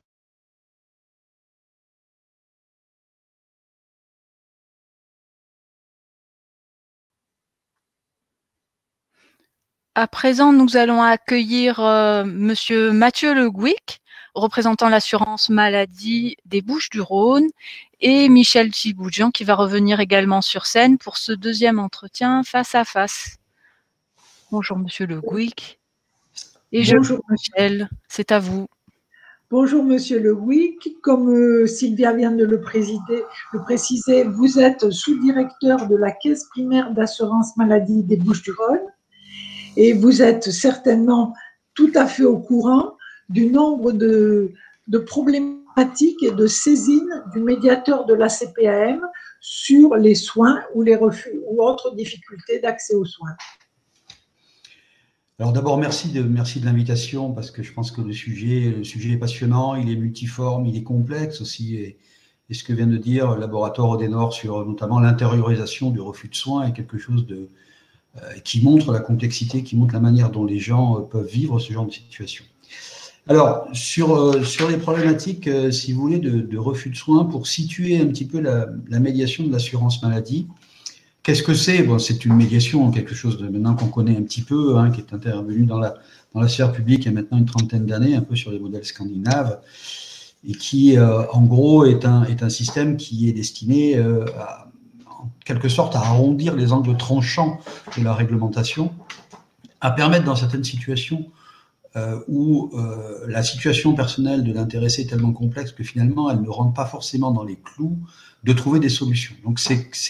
À présent, nous allons accueillir Monsieur Mathieu Le Gouic, représentant l'assurance maladie des Bouches-du-Rhône, et Michel Tchiboudjian, qui va revenir également sur scène pour ce deuxième entretien face à face. Bonjour Monsieur Le Gouic. Et bonjour Michel, c'est à vous. Bonjour Monsieur Le Gouic. Comme Sylvia vient de le préciser, vous êtes sous-directeur de la Caisse primaire d'assurance maladie des Bouches-du-Rhône. Et vous êtes certainement tout à fait au courant du nombre de problématiques et de saisines du médiateur de la CPAM sur les soins ou les refus ou autres difficultés d'accès aux soins. Alors d'abord, merci de l'invitation, parce que je pense que le sujet est passionnant, il est multiforme, il est complexe aussi, et ce que vient de dire le laboratoire Odenor sur notamment l'intériorisation du refus de soins est quelque chose qui montre la complexité, qui montre la manière dont les gens peuvent vivre ce genre de situation. Alors, sur les problématiques, si vous voulez, de refus de soins, pour situer un petit peu la médiation de l'assurance maladie, qu'est-ce que c'est? Bon, c'est une médiation, quelque chose de maintenant qu'on connaît un petit peu, hein, qui est intervenu dans la sphère publique il y a maintenant une trentaine d'années, un peu sur les modèles scandinaves, et qui, en gros, est un système qui est destiné, en quelque sorte, à arrondir les angles tranchants de la réglementation, à permettre dans certaines situations où la situation personnelle de l'intéressé est tellement complexe que finalement, elle ne rentre pas forcément dans les clous, de trouver des solutions. Donc,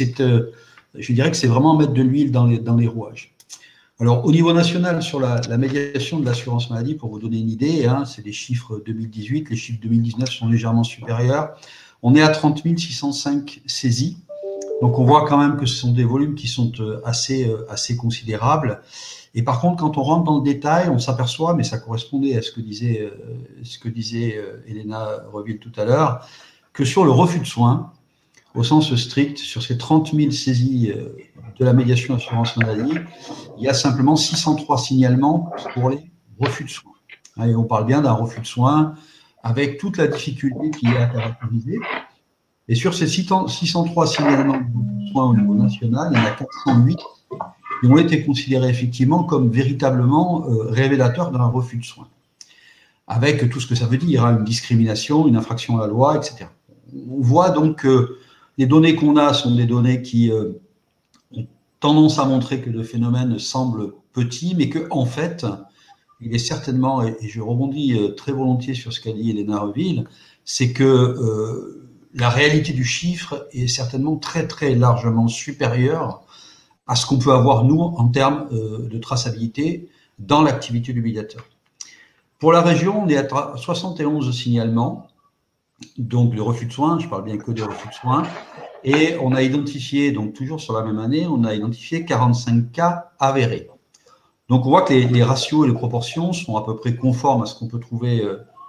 je dirais que c'est vraiment mettre de l'huile dans les rouages. Alors, au niveau national, sur la médiation de l'assurance maladie, pour vous donner une idée, hein, c'est les chiffres 2018, les chiffres 2019 sont légèrement supérieurs. On est à 30 605 saisies. Donc, on voit quand même que ce sont des volumes qui sont assez considérables. Et par contre, quand on rentre dans le détail, on s'aperçoit, mais ça correspondait à ce que disait Elena Reville tout à l'heure, que sur le refus de soins, au sens strict, sur ces 30 000 saisies de la médiation assurance maladie, il y a simplement 603 signalements pour les refus de soins. Et on parle bien d'un refus de soins avec toute la difficulté qui est à caractériser. Et sur ces 603 signalements de soins au niveau national, il y en a 408 qui ont été considérés effectivement comme véritablement révélateurs d'un refus de soins, avec tout ce que ça veut dire, hein, une discrimination, une infraction à la loi, etc. On voit donc que les données qu'on a sont des données qui ont tendance à montrer que le phénomène semble petit, mais qu'en fait, il est certainement, et je rebondis très volontiers sur ce qu'a dit Elena Reville, c'est que la réalité du chiffre est certainement très, très largement supérieure à ce qu'on peut avoir, nous, en termes de traçabilité dans l'activité du médiateur. Pour la région, on est à 71 signalements, donc le refus de soins, je parle bien que des refus de soins, et on a identifié, donc toujours sur la même année, on a identifié 45 cas avérés. Donc on voit que les ratios et les proportions sont à peu près conformes à ce qu'on peut trouver,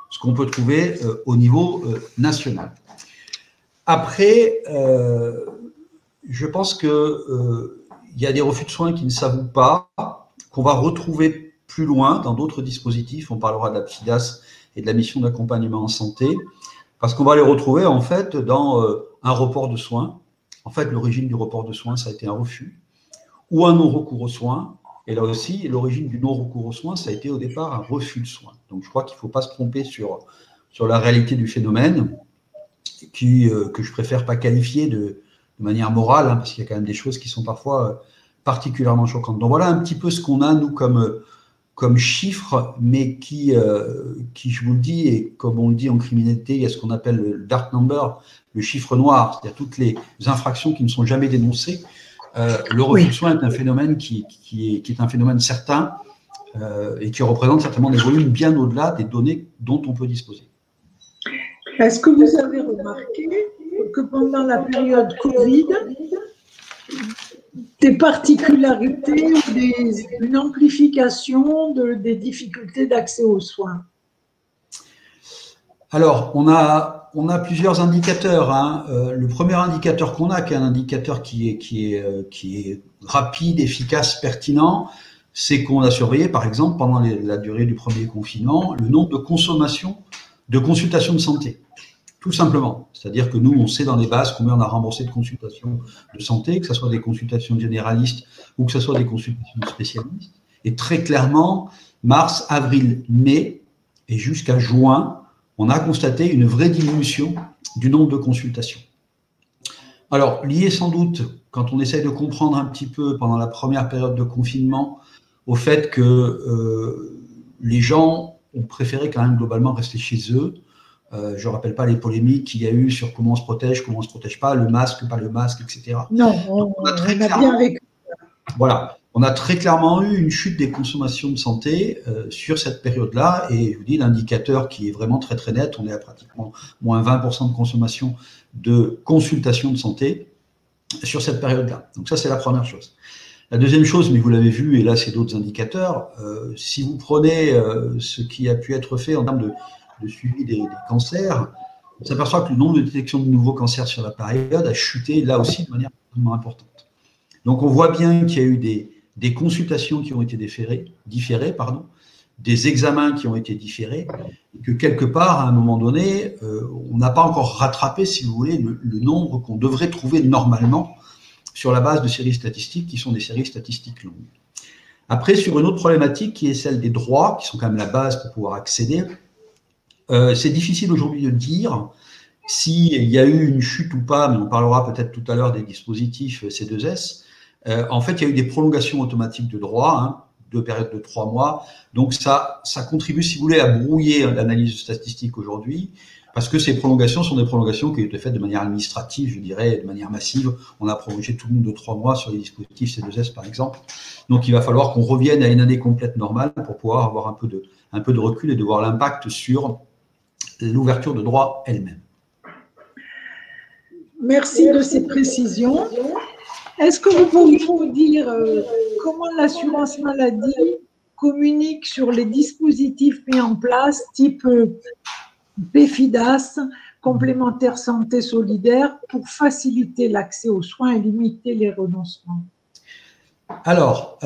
au niveau national. Après, je pense que il y a des refus de soins qui ne s'avouent pas, qu'on va retrouver plus loin dans d'autres dispositifs. On parlera de la PSIDAS et de la mission d'accompagnement en santé, parce qu'on va les retrouver en fait dans un report de soins. En fait, l'origine du report de soins, ça a été un refus ou un non-recours aux soins. Et là aussi, l'origine du non-recours aux soins, ça a été au départ un refus de soins. Donc, je crois qu'il ne faut pas se tromper sur la réalité du phénomène, que je préfère pas qualifier de manière morale, hein, parce qu'il y a quand même des choses qui sont parfois particulièrement choquantes. Donc, voilà un petit peu ce qu'on a, nous, comme chiffres, mais qui, je vous le dis, et comme on le dit en criminalité, il y a ce qu'on appelle le dark number, le chiffre noir, c'est-à-dire toutes les infractions qui ne sont jamais dénoncées. Le refus de soins est un phénomène qui est un phénomène certain et qui représente certainement des volumes bien au-delà des données dont on peut disposer. Est-ce que vous avez remarqué que pendant la période Covid, des particularités ou une amplification des difficultés d'accès aux soins? Alors, on a plusieurs indicateurs, hein. Le premier indicateur qu'on a, qui est un indicateur qui est rapide, efficace, pertinent, c'est qu'on a surveillé, par exemple, pendant la durée du premier confinement, le nombre de consommations de consultations de santé. Tout simplement. C'est-à-dire que nous, on sait dans les bases combien on a remboursé de consultations de santé, que ce soit des consultations généralistes ou que ce soit des consultations de spécialistes. Et très clairement, mars, avril, mai et jusqu'à juin, on a constaté une vraie diminution du nombre de consultations. Alors, lié sans doute, quand on essaye de comprendre un petit peu pendant la première période de confinement, au fait que les gens ont préféré quand même globalement rester chez eux. Je ne rappelle pas les polémiques qu'il y a eu sur comment on se protège pas, le masque, pas le masque, etc. Non, on a bien vécu. Voilà. on a très clairement eu une chute des consommations de santé sur cette période-là. Et je vous dis, l'indicateur qui est vraiment très très net, on est à pratiquement moins 20% de consommation de consultations de santé sur cette période-là. Donc ça, c'est la première chose. La deuxième chose, mais vous l'avez vu, et là c'est d'autres indicateurs, si vous prenez ce qui a pu être fait en termes de suivi des cancers, on s'aperçoit que le nombre de détections de nouveaux cancers sur la période a chuté là aussi de manière extrêmement importante. Donc on voit bien qu'il y a eu des consultations qui ont été différées, des examens qui ont été différés, et que quelque part, à un moment donné, on n'a pas encore rattrapé, si vous voulez, le nombre qu'on devrait trouver normalement sur la base de séries statistiques qui sont des séries statistiques longues. Après, sur une autre problématique qui est celle des droits, qui sont quand même la base pour pouvoir accéder, c'est difficile aujourd'hui de dire s'il y a eu une chute ou pas, mais on parlera peut-être tout à l'heure des dispositifs C2S. En fait, il y a eu des prolongations automatiques de droits, de périodes de 3 mois. Donc ça contribue, si vous voulez, à brouiller l'analyse statistique aujourd'hui, parce que ces prolongations sont des prolongations qui ont été faites de manière administrative, je dirais, de manière massive. On a prolongé tout le monde de 3 mois sur les dispositifs C2S, par exemple. Donc il va falloir qu'on revienne à une année complète normale pour pouvoir avoir un peu de recul et de voir l'impact sur l'ouverture de droits elle-même. Merci de ces précisions. Est-ce que vous pouvez nous dire comment l'assurance maladie communique sur les dispositifs mis en place, type PFIDAS, complémentaire santé solidaire, pour faciliter l'accès aux soins et limiter les renoncements? Alors,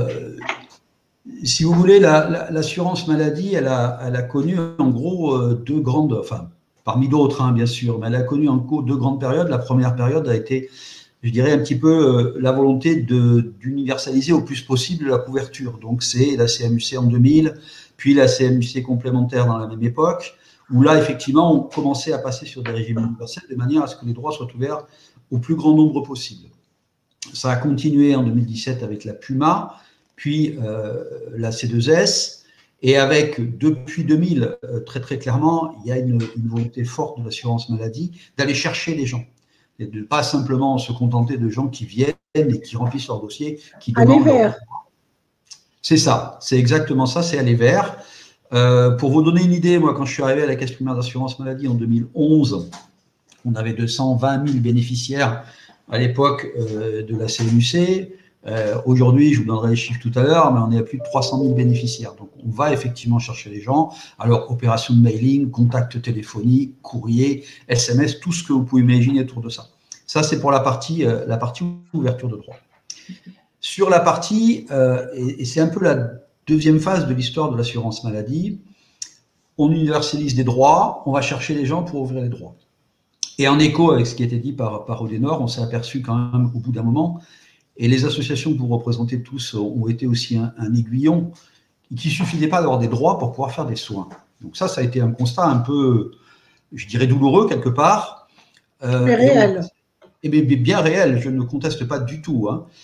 si vous voulez, l'assurance maladie, elle a connu en gros deux grandes, enfin, parmi d'autres, bien sûr, mais elle a connu en gros deux grandes périodes. La première période a été, je dirais, un petit peu la volonté d'universaliser au plus possible la couverture. Donc, c'est la CMU-C en 2000, puis la CMU-C complémentaire dans la même époque, où là, effectivement, on commençait à passer sur des régimes universels de manière à ce que les droits soient ouverts au plus grand nombre possible. Ça a continué en 2017 avec la PUMA, puis la C2S, et avec, depuis 2000, très très clairement, il y a une volonté forte de l'assurance maladie d'aller chercher les gens, et de ne pas simplement se contenter de gens qui viennent et qui remplissent leur dossier, qui demandent… Aller vers. C'est ça, c'est exactement ça, c'est aller vers. Pour vous donner une idée, moi, quand je suis arrivé à la Caisse primaire d'assurance maladie en 2011, on avait 220 000 bénéficiaires à l'époque de la CMU-C. Aujourd'hui, je vous donnerai les chiffres tout à l'heure, mais on est à plus de 300 000 bénéficiaires. Donc, on va effectivement chercher les gens. Alors, opération de mailing, contact téléphonique, courrier, SMS, tout ce que vous pouvez imaginer autour de ça. Ça, c'est pour la partie ouverture de droit. Sur la partie, et c'est un peu la deuxième phase de l'histoire de l'assurance maladie, on universalise des droits, on va chercher les gens pour ouvrir les droits. Et en écho avec ce qui a été dit par Odenor, on s'est aperçu quand même au bout d'un moment, et les associations que vous représentez tous ont été aussi un aiguillon, qu'il ne suffisait pas d'avoir des droits pour pouvoir faire des soins. Donc ça a été un constat un peu, je dirais, douloureux quelque part. Mais réel. Mais bien réel, je ne conteste pas du tout.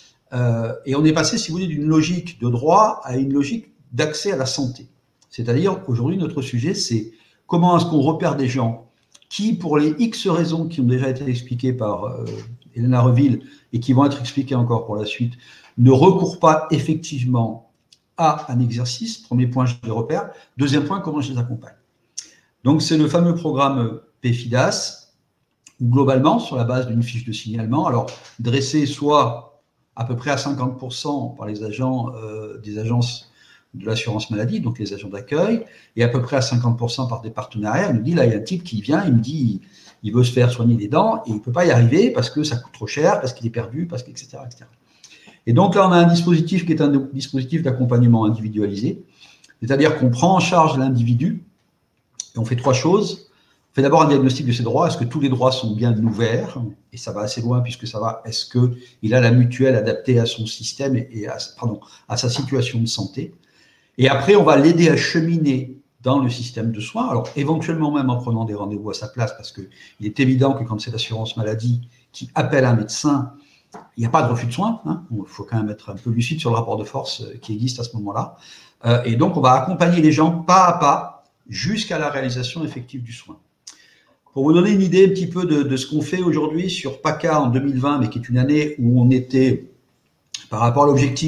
Et on est passé, si vous voulez, d'une logique de droit à une logique d'accès à la santé. C'est-à-dire, aujourd'hui, notre sujet, c'est comment est-ce qu'on repère des gens qui, pour les X raisons qui ont déjà été expliquées par Elena Reville et qui vont être expliquées encore pour la suite, ne recourent pas effectivement à un exercice. Premier point, je les repère. Deuxième point, comment je les accompagne. Donc, c'est le fameux programme PFIDAS, où globalement, sur la base d'une fiche de signalement, alors dressée soit à peu près à 50% par les agents des agences de l'assurance maladie, donc les agents d'accueil, et à peu près à 50% par des partenariats. Il nous dit, là, il y a un type qui vient, il me dit, il veut se faire soigner les dents, et il ne peut pas y arriver parce que ça coûte trop cher, parce qu'il est perdu, parce que, etc., etc. Et donc là, on a un dispositif qui est un dispositif d'accompagnement individualisé, c'est-à-dire qu'on prend en charge l'individu, et on fait trois choses. On fait d'abord un diagnostic de ses droits. Est-ce que tous les droits sont bien ouverts? Et ça va assez loin puisque ça va, est-ce qu'il a la mutuelle adaptée à son système et à sa situation de santé? Et après, on va l'aider à cheminer dans le système de soins. Alors, éventuellement même en prenant des rendez-vous à sa place, parce qu'il est évident que quand c'est l'assurance maladie qui appelle un médecin, il n'y a pas de refus de soins. Il faut quand même être un peu lucide sur le rapport de force qui existe à ce moment-là. Et donc, on va accompagner les gens pas à pas jusqu'à la réalisation effective du soin. Pour vous donner une idée un petit peu de ce qu'on fait aujourd'hui sur PACA en 2020, mais qui est une année où on était, par rapport à l'objectif,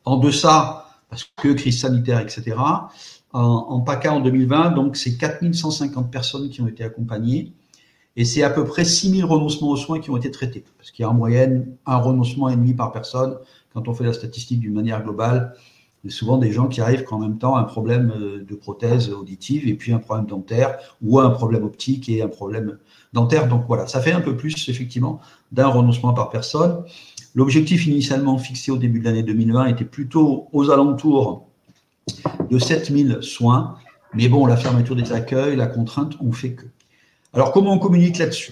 En deçà, parce que crise sanitaire, etc. En PACA en 2020, donc c'est 4150 personnes qui ont été accompagnées et c'est à peu près 6000 renoncements aux soins qui ont été traités. Parce qu'il y a en moyenne un renoncement et demi par personne. Quand on fait la statistique d'une manière globale, il y a souvent des gens qui arrivent qu'en même temps un problème de prothèse auditive et puis un problème dentaire ou un problème optique et un problème dentaire. Donc voilà, ça fait un peu plus effectivement d'un renoncement par personne. L'objectif initialement fixé au début de l'année 2020 était plutôt aux alentours de 7000 soins. Mais bon, la fermeture des accueils, la contrainte, on fait que. Alors, comment on communique là-dessus?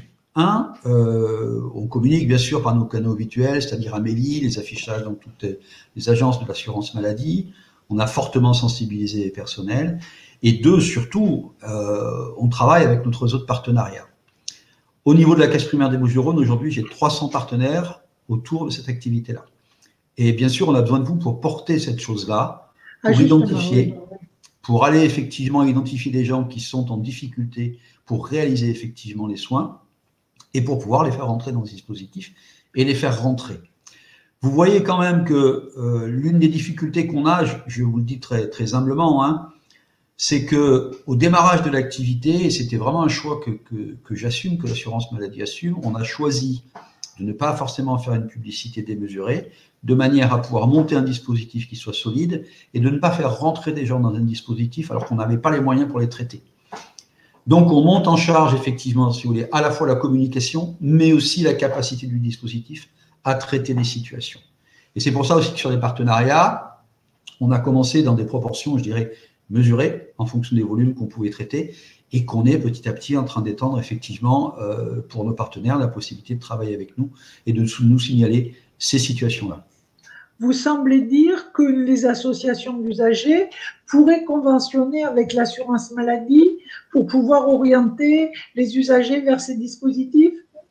On communique bien sûr par nos canaux habituels, c'est-à-dire Amélie, les affichages dans toutes les agences de l'assurance maladie. On a fortement sensibilisé les personnels. Et deux, surtout, on travaille avec notre réseau de partenariats. Au niveau de la Caisse primaire des Bouches-du-Rhône, aujourd'hui, j'ai 300 partenaires autour de cette activité-là. Et bien sûr, on a besoin de vous pour porter cette chose-là, pour identifier, pour aller effectivement identifier des gens qui sont en difficulté pour réaliser effectivement les soins et pour pouvoir les faire rentrer dans ce dispositif et les faire rentrer. Vous voyez quand même que l'une des difficultés qu'on a, je vous le dis très, très humblement, hein, c'est qu'au démarrage de l'activité, et c'était vraiment un choix que j'assume, que l'assurance maladie assume, on a choisi de ne pas forcément faire une publicité démesurée, de manière à pouvoir monter un dispositif qui soit solide et de ne pas faire rentrer des gens dans un dispositif alors qu'on n'avait pas les moyens pour les traiter. Donc, on monte en charge, effectivement, si vous voulez, à la fois la communication, mais aussi la capacité du dispositif à traiter les situations. Et c'est pour ça aussi que sur les partenariats, on a commencé dans des proportions, je dirais, mesurées en fonction des volumes qu'on pouvait traiter et qu'on est petit à petit en train d'étendre, effectivement, pour nos partenaires, la possibilité de travailler avec nous et de nous signaler ces situations-là. Vous semblez dire que les associations d'usagers pourraient conventionner avec l'assurance maladie pour pouvoir orienter les usagers vers ces dispositifs?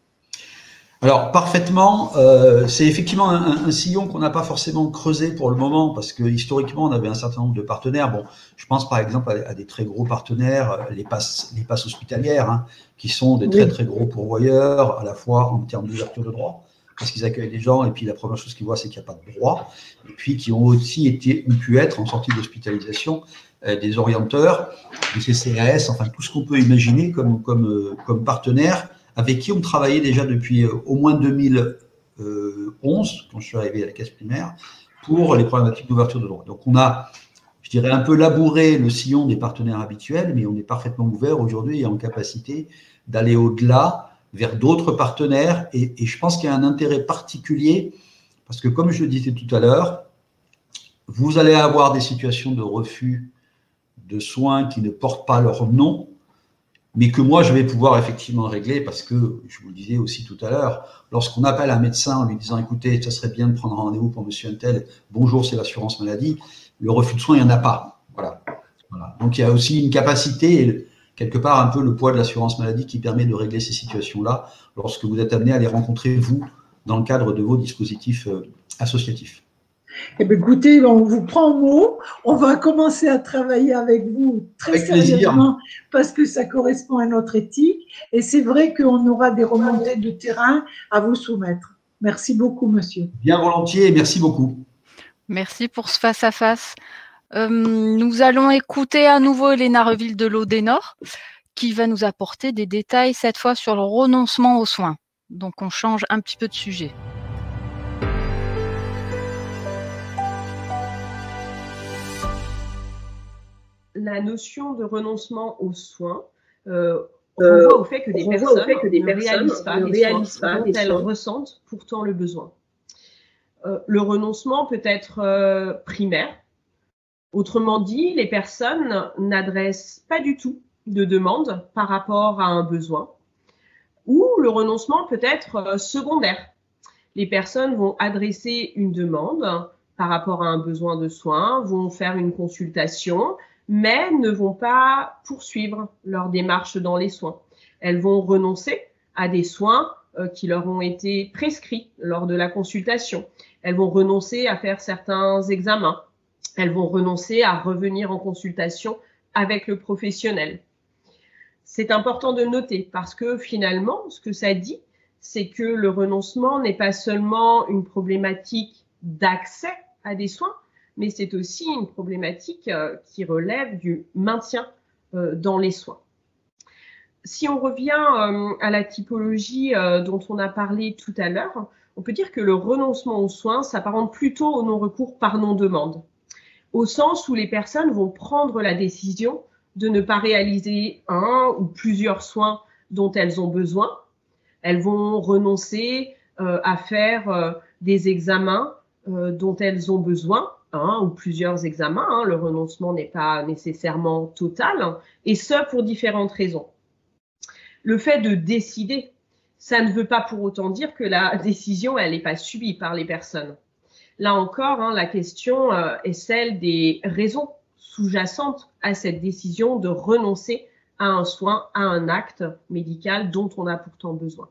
Alors, parfaitement, c'est effectivement un sillon qu'on n'a pas forcément creusé pour le moment, parce que historiquement, on avait un certain nombre de partenaires. Bon, je pense par exemple à des très gros partenaires, les passes hospitalières, hein, qui sont des très très gros pourvoyeurs, à la fois en termes d'ouverture de droits, parce qu'ils accueillent des gens, et puis la première chose qu'ils voient, c'est qu'il n'y a pas de droit, et puis qui ont aussi été ou pu être, en sortie d'hospitalisation, des orienteurs, des CCAS, enfin tout ce qu'on peut imaginer comme partenaires, avec qui on travaillait déjà depuis au moins 2011, quand je suis arrivé à la caisse primaire, pour les problématiques d'ouverture de droit. Donc on a, je dirais, un peu labouré le sillon des partenaires habituels, mais on est parfaitement ouvert aujourd'hui et en capacité d'aller au-delà vers d'autres partenaires. Et je pense qu'il y a un intérêt particulier, parce que comme je le disais tout à l'heure, vous allez avoir des situations de refus de soins qui ne portent pas leur nom, mais que moi, je vais pouvoir effectivement régler parce que, je vous le disais aussi tout à l'heure, lorsqu'on appelle un médecin en lui disant « Écoutez, ça serait bien de prendre un rendez-vous pour monsieur Untel, bonjour, c'est l'assurance maladie », le refus de soins, il n'y en a pas. Voilà. Donc, il y a aussi une capacité, quelque part un peu le poids de l'assurance maladie qui permet de régler ces situations-là lorsque vous êtes amené à les rencontrer, vous, dans le cadre de vos dispositifs associatifs. Eh bien, écoutez, on vous prend au mot. On va commencer à travailler avec vous très sérieusement parce que ça correspond à notre éthique. Et c'est vrai qu'on aura des remontées de terrain à vous soumettre. Merci beaucoup, monsieur. Bien volontiers et merci beaucoup. Merci pour ce face-à-face. Nous allons écouter à nouveau Elena Reville de l'Aude-Nord qui va nous apporter des détails, cette fois sur le renoncement aux soins. Donc, on change un petit peu de sujet. La notion de renoncement aux soins renvoie au fait que des personnes ne réalisent pas les soins dont elles ressentent pourtant le besoin. Le renoncement peut être primaire. Autrement dit, les personnes n'adressent pas du tout de demande par rapport à un besoin. Ou le renoncement peut être secondaire. Les personnes vont adresser une demande par rapport à un besoin de soins, vont faire une consultation, mais ne vont pas poursuivre leur démarche dans les soins. Elles vont renoncer à des soins qui leur ont été prescrits lors de la consultation. Elles vont renoncer à faire certains examens. Elles vont renoncer à revenir en consultation avec le professionnel. C'est important de noter parce que finalement, ce que ça dit, c'est que le renoncement n'est pas seulement une problématique d'accès à des soins, mais c'est aussi une problématique qui relève du maintien dans les soins. Si on revient à la typologie dont on a parlé tout à l'heure, on peut dire que le renoncement aux soins s'apparente plutôt au non-recours par non-demande, au sens où les personnes vont prendre la décision de ne pas réaliser un ou plusieurs soins dont elles ont besoin. Elles vont renoncer à faire des examens dont elles ont besoin, un ou plusieurs examens. Le renoncement n'est pas nécessairement total, et ce pour différentes raisons. Le fait de décider, ça ne veut pas pour autant dire que la décision, elle n'est pas subie par les personnes. Là encore, la question est celle des raisons sous-jacentes à cette décision de renoncer à un soin, à un acte médical dont on a pourtant besoin.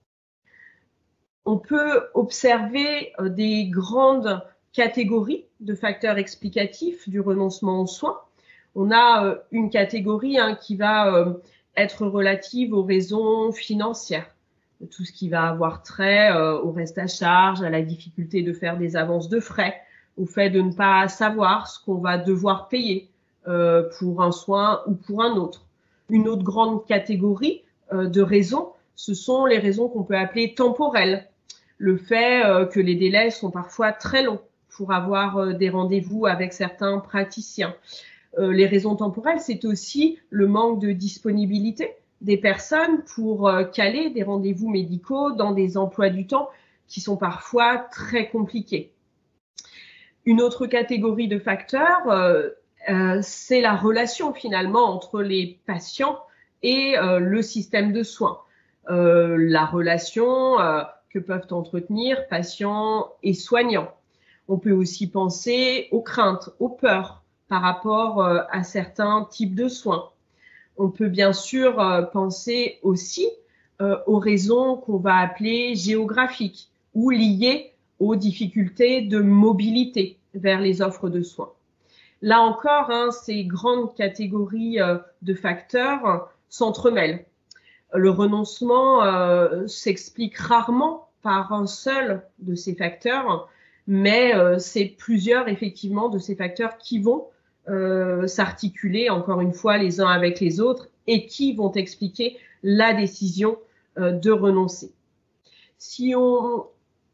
On peut observer des grandes catégories de facteurs explicatifs du renoncement aux soins. On a une catégorie qui va être relative aux raisons financières, tout ce qui va avoir trait au reste à charge, à la difficulté de faire des avances de frais, au fait de ne pas savoir ce qu'on va devoir payer pour un soin ou pour un autre. Une autre grande catégorie de raisons, ce sont les raisons qu'on peut appeler temporelles. Le fait que les délais sont parfois très longs pour avoir des rendez-vous avec certains praticiens. Les raisons temporelles, c'est aussi le manque de disponibilité des personnes pour caler des rendez-vous médicaux dans des emplois du temps qui sont parfois très compliqués. Une autre catégorie de facteurs, c'est la relation finalement entre les patients et le système de soins. La relation que peuvent entretenir patients et soignants. On peut aussi penser aux craintes, aux peurs par rapport à certains types de soins. On peut bien sûr penser aussi aux raisons qu'on va appeler géographiques ou liées aux difficultés de mobilité vers les offres de soins. Là encore, ces grandes catégories de facteurs s'entremêlent. Le renoncement s'explique rarement par un seul de ces facteurs, mais c'est plusieurs effectivement de ces facteurs qui vont s'articuler encore une fois les uns avec les autres et qui vont expliquer la décision de renoncer. Si on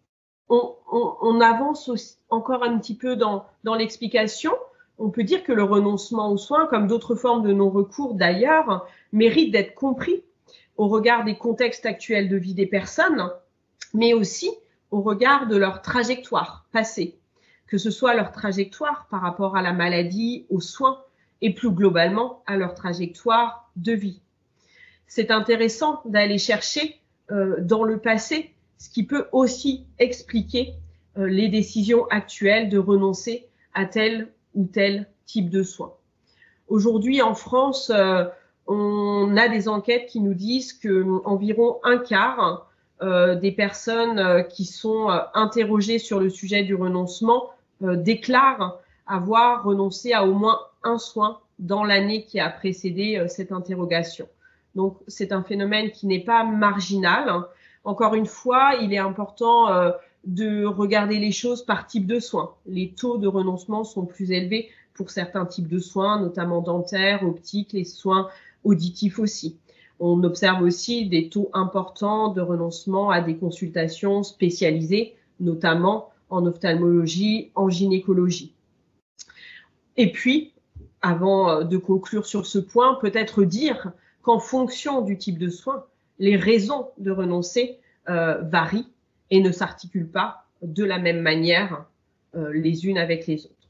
avance aussi, encore un petit peu dans l'explication, on peut dire que le renoncement aux soins, comme d'autres formes de non-recours d'ailleurs, mérite d'être compris au regard des contextes actuels de vie des personnes, mais aussi au regard de leur trajectoire passée, que ce soit leur trajectoire par rapport à la maladie, aux soins, et plus globalement à leur trajectoire de vie. C'est intéressant d'aller chercher dans le passé ce qui peut aussi expliquer les décisions actuelles de renoncer à tel ou tel type de soins. Aujourd'hui, en France, on a des enquêtes qui nous disent qu'environ un quart des personnes qui sont interrogées sur le sujet du renoncement déclarent avoir renoncé à au moins un soin dans l'année qui a précédé cette interrogation. Donc, c'est un phénomène qui n'est pas marginal. Encore une fois, il est important de regarder les choses par type de soins. Les taux de renoncement sont plus élevés pour certains types de soins, notamment dentaires, optiques, les soins auditifs aussi. On observe aussi des taux importants de renoncement à des consultations spécialisées, notamment en ophtalmologie, en gynécologie. Et puis, avant de conclure sur ce point, peut-être dire qu'en fonction du type de soin, les raisons de renoncer varient et ne s'articulent pas de la même manière les unes avec les autres.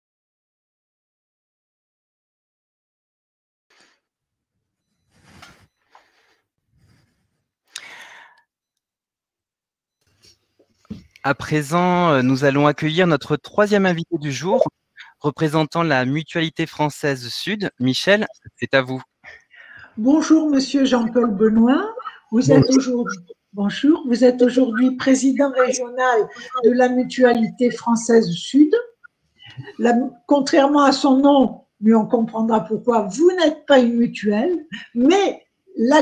À présent, nous allons accueillir notre troisième invité du jour, représentant la Mutualité Française Sud. Michel, c'est à vous. Bonjour, monsieur Jean-Paul Benoît. Vous êtes aujourd'hui président régional de la Mutualité Française Sud. Contrairement à son nom, mais on comprendra pourquoi, vous n'êtes pas une mutuelle, mais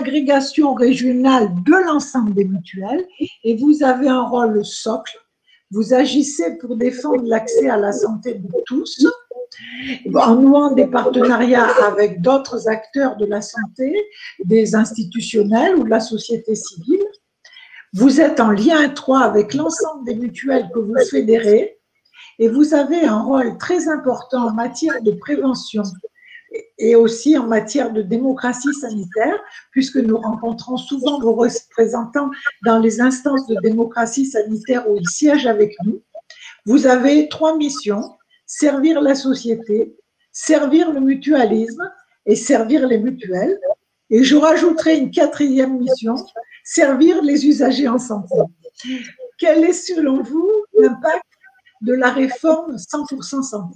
l'agrégation régionale de l'ensemble des mutuelles, et vous avez un rôle socle Vous agissez pour défendre l'accès à la santé de tous, en nouant des partenariats avec d'autres acteurs de la santé, des institutionnels ou de la société civile. Vous êtes en lien étroit avec l'ensemble des mutuelles que vous fédérez et vous avez un rôle très important en matière de prévention et aussi en matière de démocratie sanitaire, puisque nous rencontrons souvent vos représentants dans les instances de démocratie sanitaire où ils siègent avec nous. Vous avez 3 missions: servir la société, servir le mutualisme et servir les mutuelles. Et je rajouterai une 4e mission: servir les usagers en santé. Quel est selon vous l'impact de la réforme 100% santé?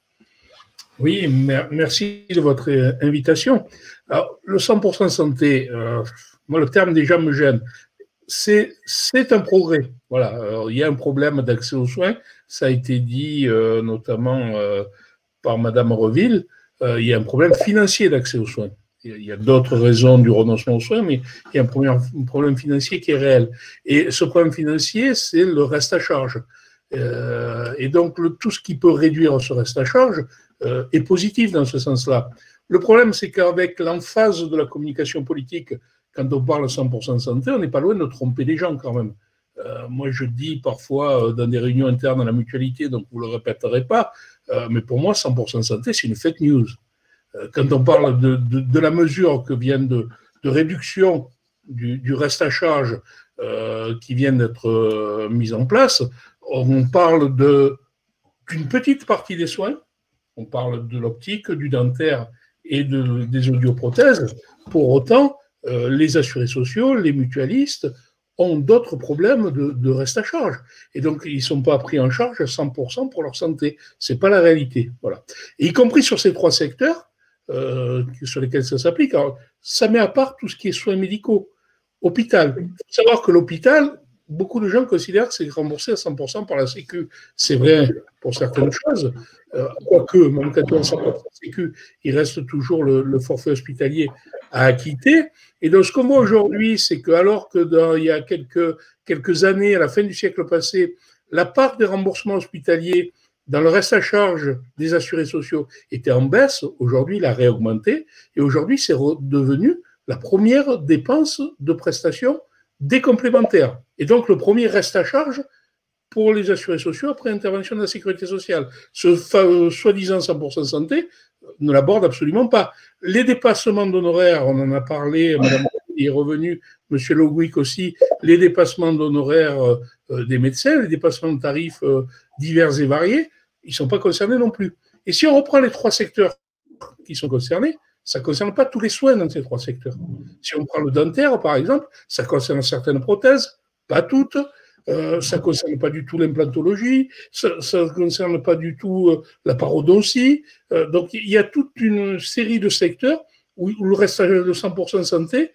Oui, merci de votre invitation. Alors, le 100% santé, moi le terme déjà me gêne. C'est un progrès. Voilà, alors, il y a un problème d'accès aux soins, ça a été dit notamment par Madame Reville. Il y a un problème financier d'accès aux soins. Il y a d'autres raisons du renoncement aux soins, mais il y a un problème financier qui est réel. Et ce problème financier, c'est le reste à charge. Et donc, tout ce qui peut réduire ce reste à charge est positif dans ce sens-là. Le problème, c'est qu'avec l'emphase de la communication politique, quand on parle 100% santé, on n'est pas loin de tromper les gens quand même. Moi, je dis parfois dans des réunions internes à la mutualité, donc vous ne le répéterez pas, mais pour moi, 100% santé, c'est une fake news. Quand on parle de la mesure que vient de réduction du reste à charge qui vient d'être mise en place, on parle d'une petite partie des soins, on parle de l'optique, du dentaire et des audioprothèses. Pour autant, les assurés sociaux, les mutualistes ont d'autres problèmes de reste à charge. Et donc, ils ne sont pas pris en charge à 100% pour leur santé. Ce n'est pas la réalité. Voilà. Et y compris sur ces 3 secteurs sur lesquels ça s'applique. Alors, ça met à part tout ce qui est soins médicaux. Hôpital. Il faut savoir que l'hôpital, beaucoup de gens considèrent que c'est remboursé à 100% par la Sécu. C'est vrai pour certaines choses, quoique, même quand on est 100% Sécu, il reste toujours le forfait hospitalier à acquitter. Et donc, ce qu'on voit aujourd'hui, c'est qu'alors il y a quelques années, à la fin du siècle passé, la part des remboursements hospitaliers dans le reste à charge des assurés sociaux était en baisse, aujourd'hui, il a réaugmenté, et aujourd'hui, c'est devenu la première dépense de prestation des complémentaires. Et donc, le premier reste à charge pour les assurés sociaux après intervention de la sécurité sociale. Ce soi-disant 100% santé ne l'aborde absolument pas. Les dépassements d'honoraires, on en a parlé, Madame est revenue, Monsieur Logwick aussi, les dépassements d'honoraires des médecins, les dépassements de tarifs divers et variés, ils ne sont pas concernés non plus. Et si on reprend les 3 secteurs qui sont concernés, ça ne concerne pas tous les soins dans ces 3 secteurs. Si on prend le dentaire, par exemple, ça concerne certaines prothèses, pas toutes, ça ne concerne pas du tout l'implantologie, ça ne concerne pas du tout la parodontie. Donc, il y a toute une série de secteurs où le reste de 100% santé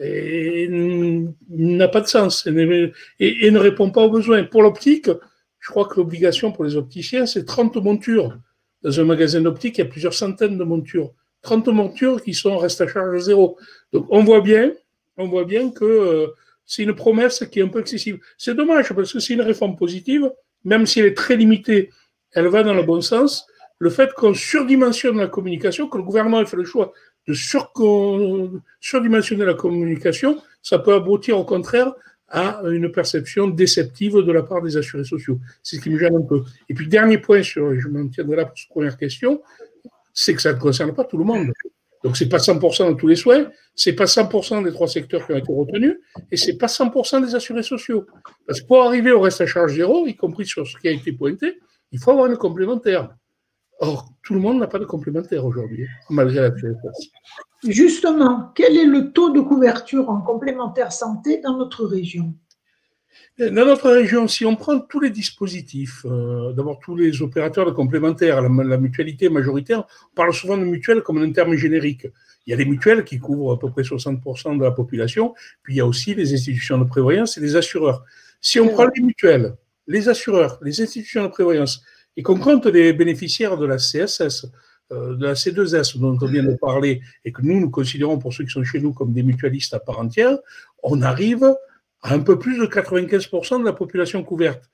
n'a pas de sens et ne répond pas aux besoins. Pour l'optique, je crois que l'obligation pour les opticiens, c'est 30 montures. Dans un magasin d'optique, il y a plusieurs centaines de montures. 30 montures qui sont reste à charge zéro. Donc, on voit bien que c'est une promesse qui est un peu excessive. C'est dommage parce que c'est une réforme positive, même si elle est très limitée, elle va dans le bon sens. Le fait qu'on surdimensionne la communication, que le gouvernement ait fait le choix de surdimensionner la communication, ça peut aboutir au contraire à une perception déceptive de la part des assurés sociaux. C'est ce qui me gêne un peu. Et puis, dernier point, je m'en tiendrai là pour cette première question, c'est que ça ne concerne pas tout le monde. Donc, ce n'est pas 100% de tous les soins, ce n'est pas 100% des 3 secteurs qui ont été retenus, et ce n'est pas 100% des assurés sociaux. Parce que pour arriver au reste à charge zéro, y compris sur ce qui a été pointé, il faut avoir une complémentaire. Or, tout le monde n'a pas de complémentaire aujourd'hui, malgré la CFS. Justement, quel est le taux de couverture en complémentaire santé dans notre région? Dans notre région, si on prend tous les dispositifs, d'abord tous les opérateurs de complémentaires, la mutualité majoritaire, on parle souvent de mutuelle comme un terme générique. Il y a des mutuelles qui couvrent à peu près 60% de la population, puis il y a aussi les institutions de prévoyance et les assureurs. Si on prend les mutuelles, les assureurs, les institutions de prévoyance, et qu'on compte les bénéficiaires de la CSS, de la C2S dont on vient de parler, et que nous considérons pour ceux qui sont chez nous comme des mutualistes à part entière, on arrive à un peu plus de 95% de la population couverte.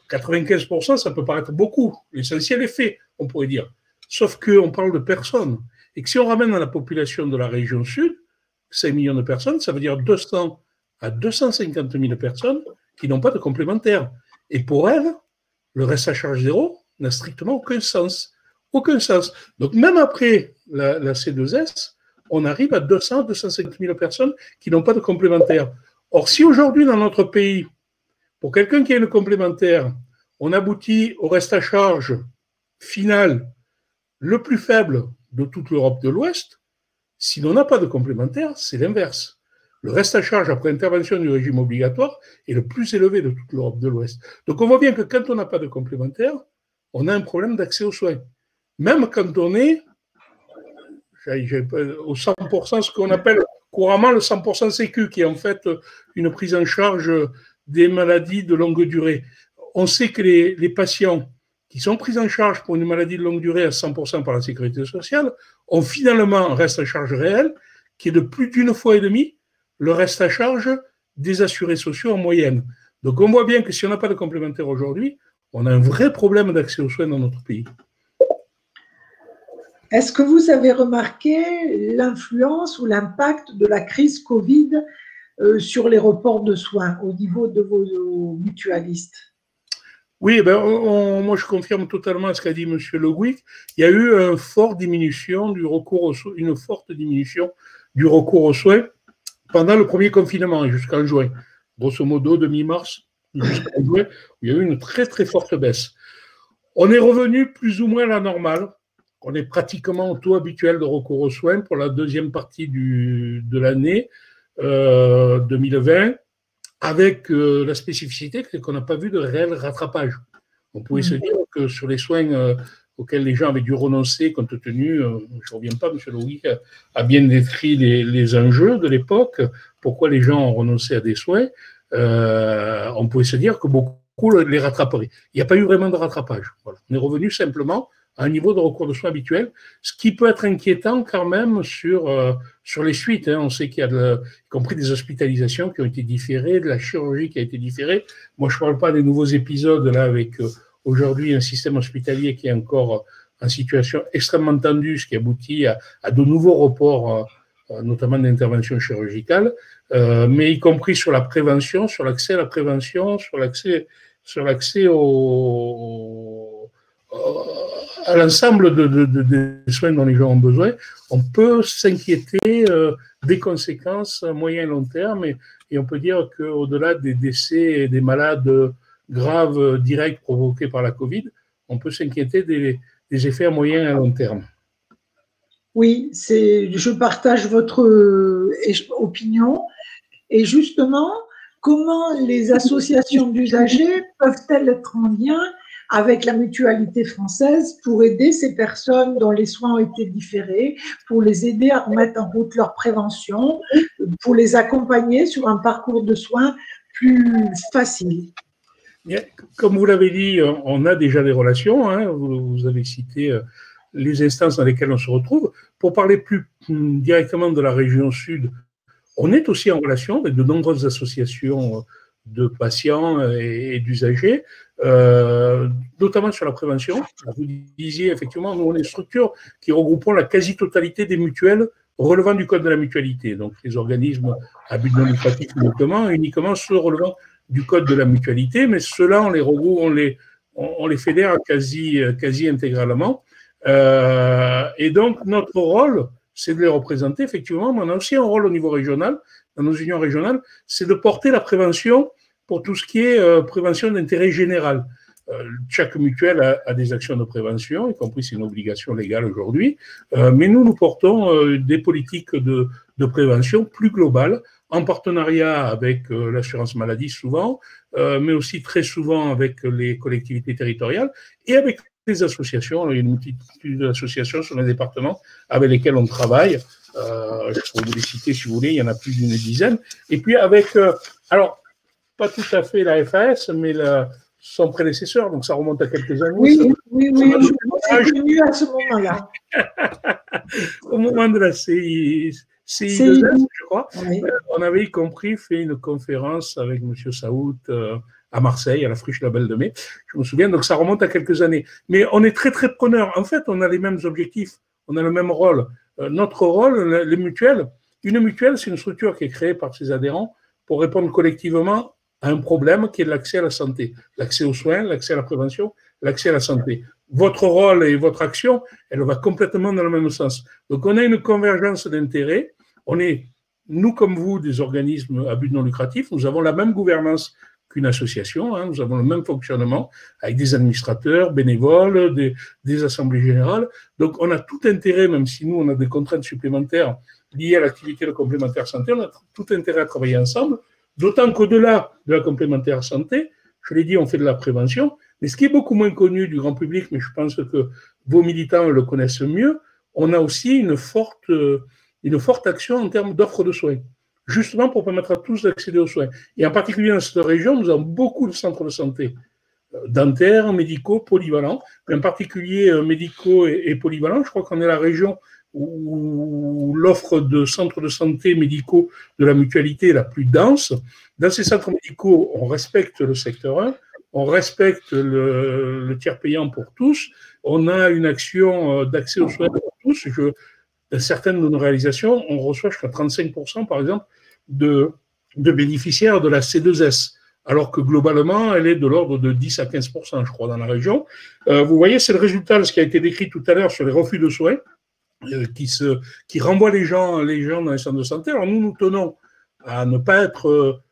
95%, ça peut paraître beaucoup. L'essentiel est fait, on pourrait dire. Sauf qu'on parle de personnes. Et que si on ramène à la population de la région sud, 5 millions de personnes, ça veut dire 200 à 250 000 personnes qui n'ont pas de complémentaire. Et pour elles, le reste à charge zéro n'a strictement aucun sens. Aucun sens. Donc même après la C2S, on arrive à 200 à 250 000 personnes qui n'ont pas de complémentaire. Or, si aujourd'hui dans notre pays, pour quelqu'un qui a une complémentaire, on aboutit au reste à charge final le plus faible de toute l'Europe de l'Ouest, si l'on n'a pas de complémentaire, c'est l'inverse. Le reste à charge après intervention du régime obligatoire est le plus élevé de toute l'Europe de l'Ouest. Donc on voit bien que quand on n'a pas de complémentaire, on a un problème d'accès aux soins. Même quand on est au 100%, ce qu'on appelle couramment le 100% sécu, qui est en fait une prise en charge des maladies de longue durée. On sait que les patients qui sont pris en charge pour une maladie de longue durée à 100% par la sécurité sociale ont finalement un reste à charge réel qui est de plus d'une fois et demie le reste à charge des assurés sociaux en moyenne. Donc on voit bien que si on n'a pas de complémentaire aujourd'hui, on a un vrai problème d'accès aux soins dans notre pays. Est-ce que vous avez remarqué l'influence ou l'impact de la crise Covid sur les reports de soins au niveau de vos mutualistes? Oui, moi je confirme totalement ce qu'a dit M. Le Gouic. Il y a eu une forte diminution du recours aux soins pendant le premier confinement jusqu'en juin. Grosso modo, de mi-mars jusqu'en juin, il y a eu une très très forte baisse. On est revenu plus ou moins à la normale. On est pratiquement au taux habituel de recours aux soins pour la deuxième partie de l'année 2020, avec la spécificité qu'on n'a pas vu de réel rattrapage. On pouvait se dire que sur les soins auxquels les gens avaient dû renoncer, compte tenu, je ne reviens pas, M. Loïc a bien décrit les enjeux de l'époque, pourquoi les gens ont renoncé à des soins, on pouvait se dire que beaucoup les rattraperaient. Il n'y a pas eu vraiment de rattrapage. Voilà. On est revenu simplement à un niveau de recours de soins habituel, ce qui peut être inquiétant quand même sur les suites. On sait qu'il y a, y compris des hospitalisations qui ont été différées, de la chirurgie qui a été différée. Moi, je ne parle pas des nouveaux épisodes là avec aujourd'hui un système hospitalier qui est encore en situation extrêmement tendue, ce qui aboutit à de nouveaux reports, notamment d'interventions chirurgicales, mais y compris sur la prévention, sur l'accès à la prévention, sur l'accès à l'ensemble des soins dont les gens ont besoin. On peut s'inquiéter des conséquences à moyen et long terme, et on peut dire qu'au-delà des décès et des malades graves directs provoqués par la Covid, on peut s'inquiéter des effets à moyen et à long terme. Oui, je partage votre opinion. Et justement, comment les associations d'usagers peuvent-elles être en lien avec la mutualité française pour aider ces personnes dont les soins ont été différés, pour les aider à remettre en route leur prévention, pour les accompagner sur un parcours de soins plus facile? Comme vous l'avez dit, on a déjà des relations. Vous avez cité les instances dans lesquelles on se retrouve. Pour parler plus directement de la région sud, on est aussi en relation avec de nombreuses associations de patients et d'usagers, notamment sur la prévention. Vous disiez, effectivement, nous, on est une structure qui regroupons la quasi-totalité des mutuelles relevant du code de la mutualité, donc les organismes à but non lucratif uniquement ceux relevant du code de la mutualité, mais ceux-là, on les regroupe, on les fédère quasi intégralement. Et donc, notre rôle, c'est de les représenter, effectivement, mais on a aussi un rôle au niveau régional, dans nos unions régionales, c'est de porter la prévention pour tout ce qui est prévention d'intérêt général. Chaque mutuelle a des actions de prévention, y compris c'est une obligation légale aujourd'hui, mais nous portons des politiques de prévention plus globales, en partenariat avec l'assurance maladie souvent, mais aussi très souvent avec les collectivités territoriales et avec les associations. Il y a une multitude d'associations sur les départements avec lesquelles on travaille. Je peux vous les citer si vous voulez, il y en a plus d'une dizaine. Et puis avec, alors, pas tout à fait la FAS, mais son prédécesseur, donc ça remonte à quelques années. Oui, je suis connu à ce moment-là. Au moment de la CI2S, je crois, oui. On avait y compris fait une conférence avec M. Saout à Marseille, à la Friche Label de Mai. Je me souviens, donc ça remonte à quelques années. Mais on est très, très preneurs. En fait, on a les mêmes objectifs, on a le même rôle. Notre rôle, les mutuelles, une mutuelle, c'est une structure qui est créée par ses adhérents pour répondre collectivement à un problème qui est l'accès à la santé, l'accès aux soins, l'accès à la prévention, l'accès à la santé. Votre rôle et votre action, elle va complètement dans le même sens. Donc, on a une convergence d'intérêts. On est, nous comme vous, des organismes à but non lucratif. Nous avons la même gouvernance qu'une association. Hein. Nous avons le même fonctionnement avec des administrateurs, bénévoles, des assemblées générales. Donc, on a tout intérêt, même si nous, on a des contraintes supplémentaires liées à l'activité de complémentaire santé, on a tout intérêt à travailler ensemble. D'autant qu'au-delà de la complémentaire santé, je l'ai dit, on fait de la prévention. Mais ce qui est beaucoup moins connu du grand public, mais je pense que vos militants le connaissent mieux, on a aussi une forte action en termes d'offres de soins, justement pour permettre à tous d'accéder aux soins. Et en particulier dans cette région, nous avons beaucoup de centres de santé, dentaires, médicaux, polyvalents, mais en particulier médicaux et polyvalents. Je crois qu'on est la région où l'offre de centres de santé médicaux de la mutualité est la plus dense. Dans ces centres médicaux, on respecte le secteur 1, on respecte le tiers payant pour tous, on a une action d'accès aux soins pour tous. Dans certaines de nos réalisations, on reçoit jusqu'à 35%, par exemple, de bénéficiaires de la C2S, alors que globalement, elle est de l'ordre de 10 à 15%, je crois, dans la région. Vous voyez, c'est le résultat de ce qui a été décrit tout à l'heure sur les refus de soins, qui renvoient les gens dans les centres de santé. Alors nous tenons à ne pas être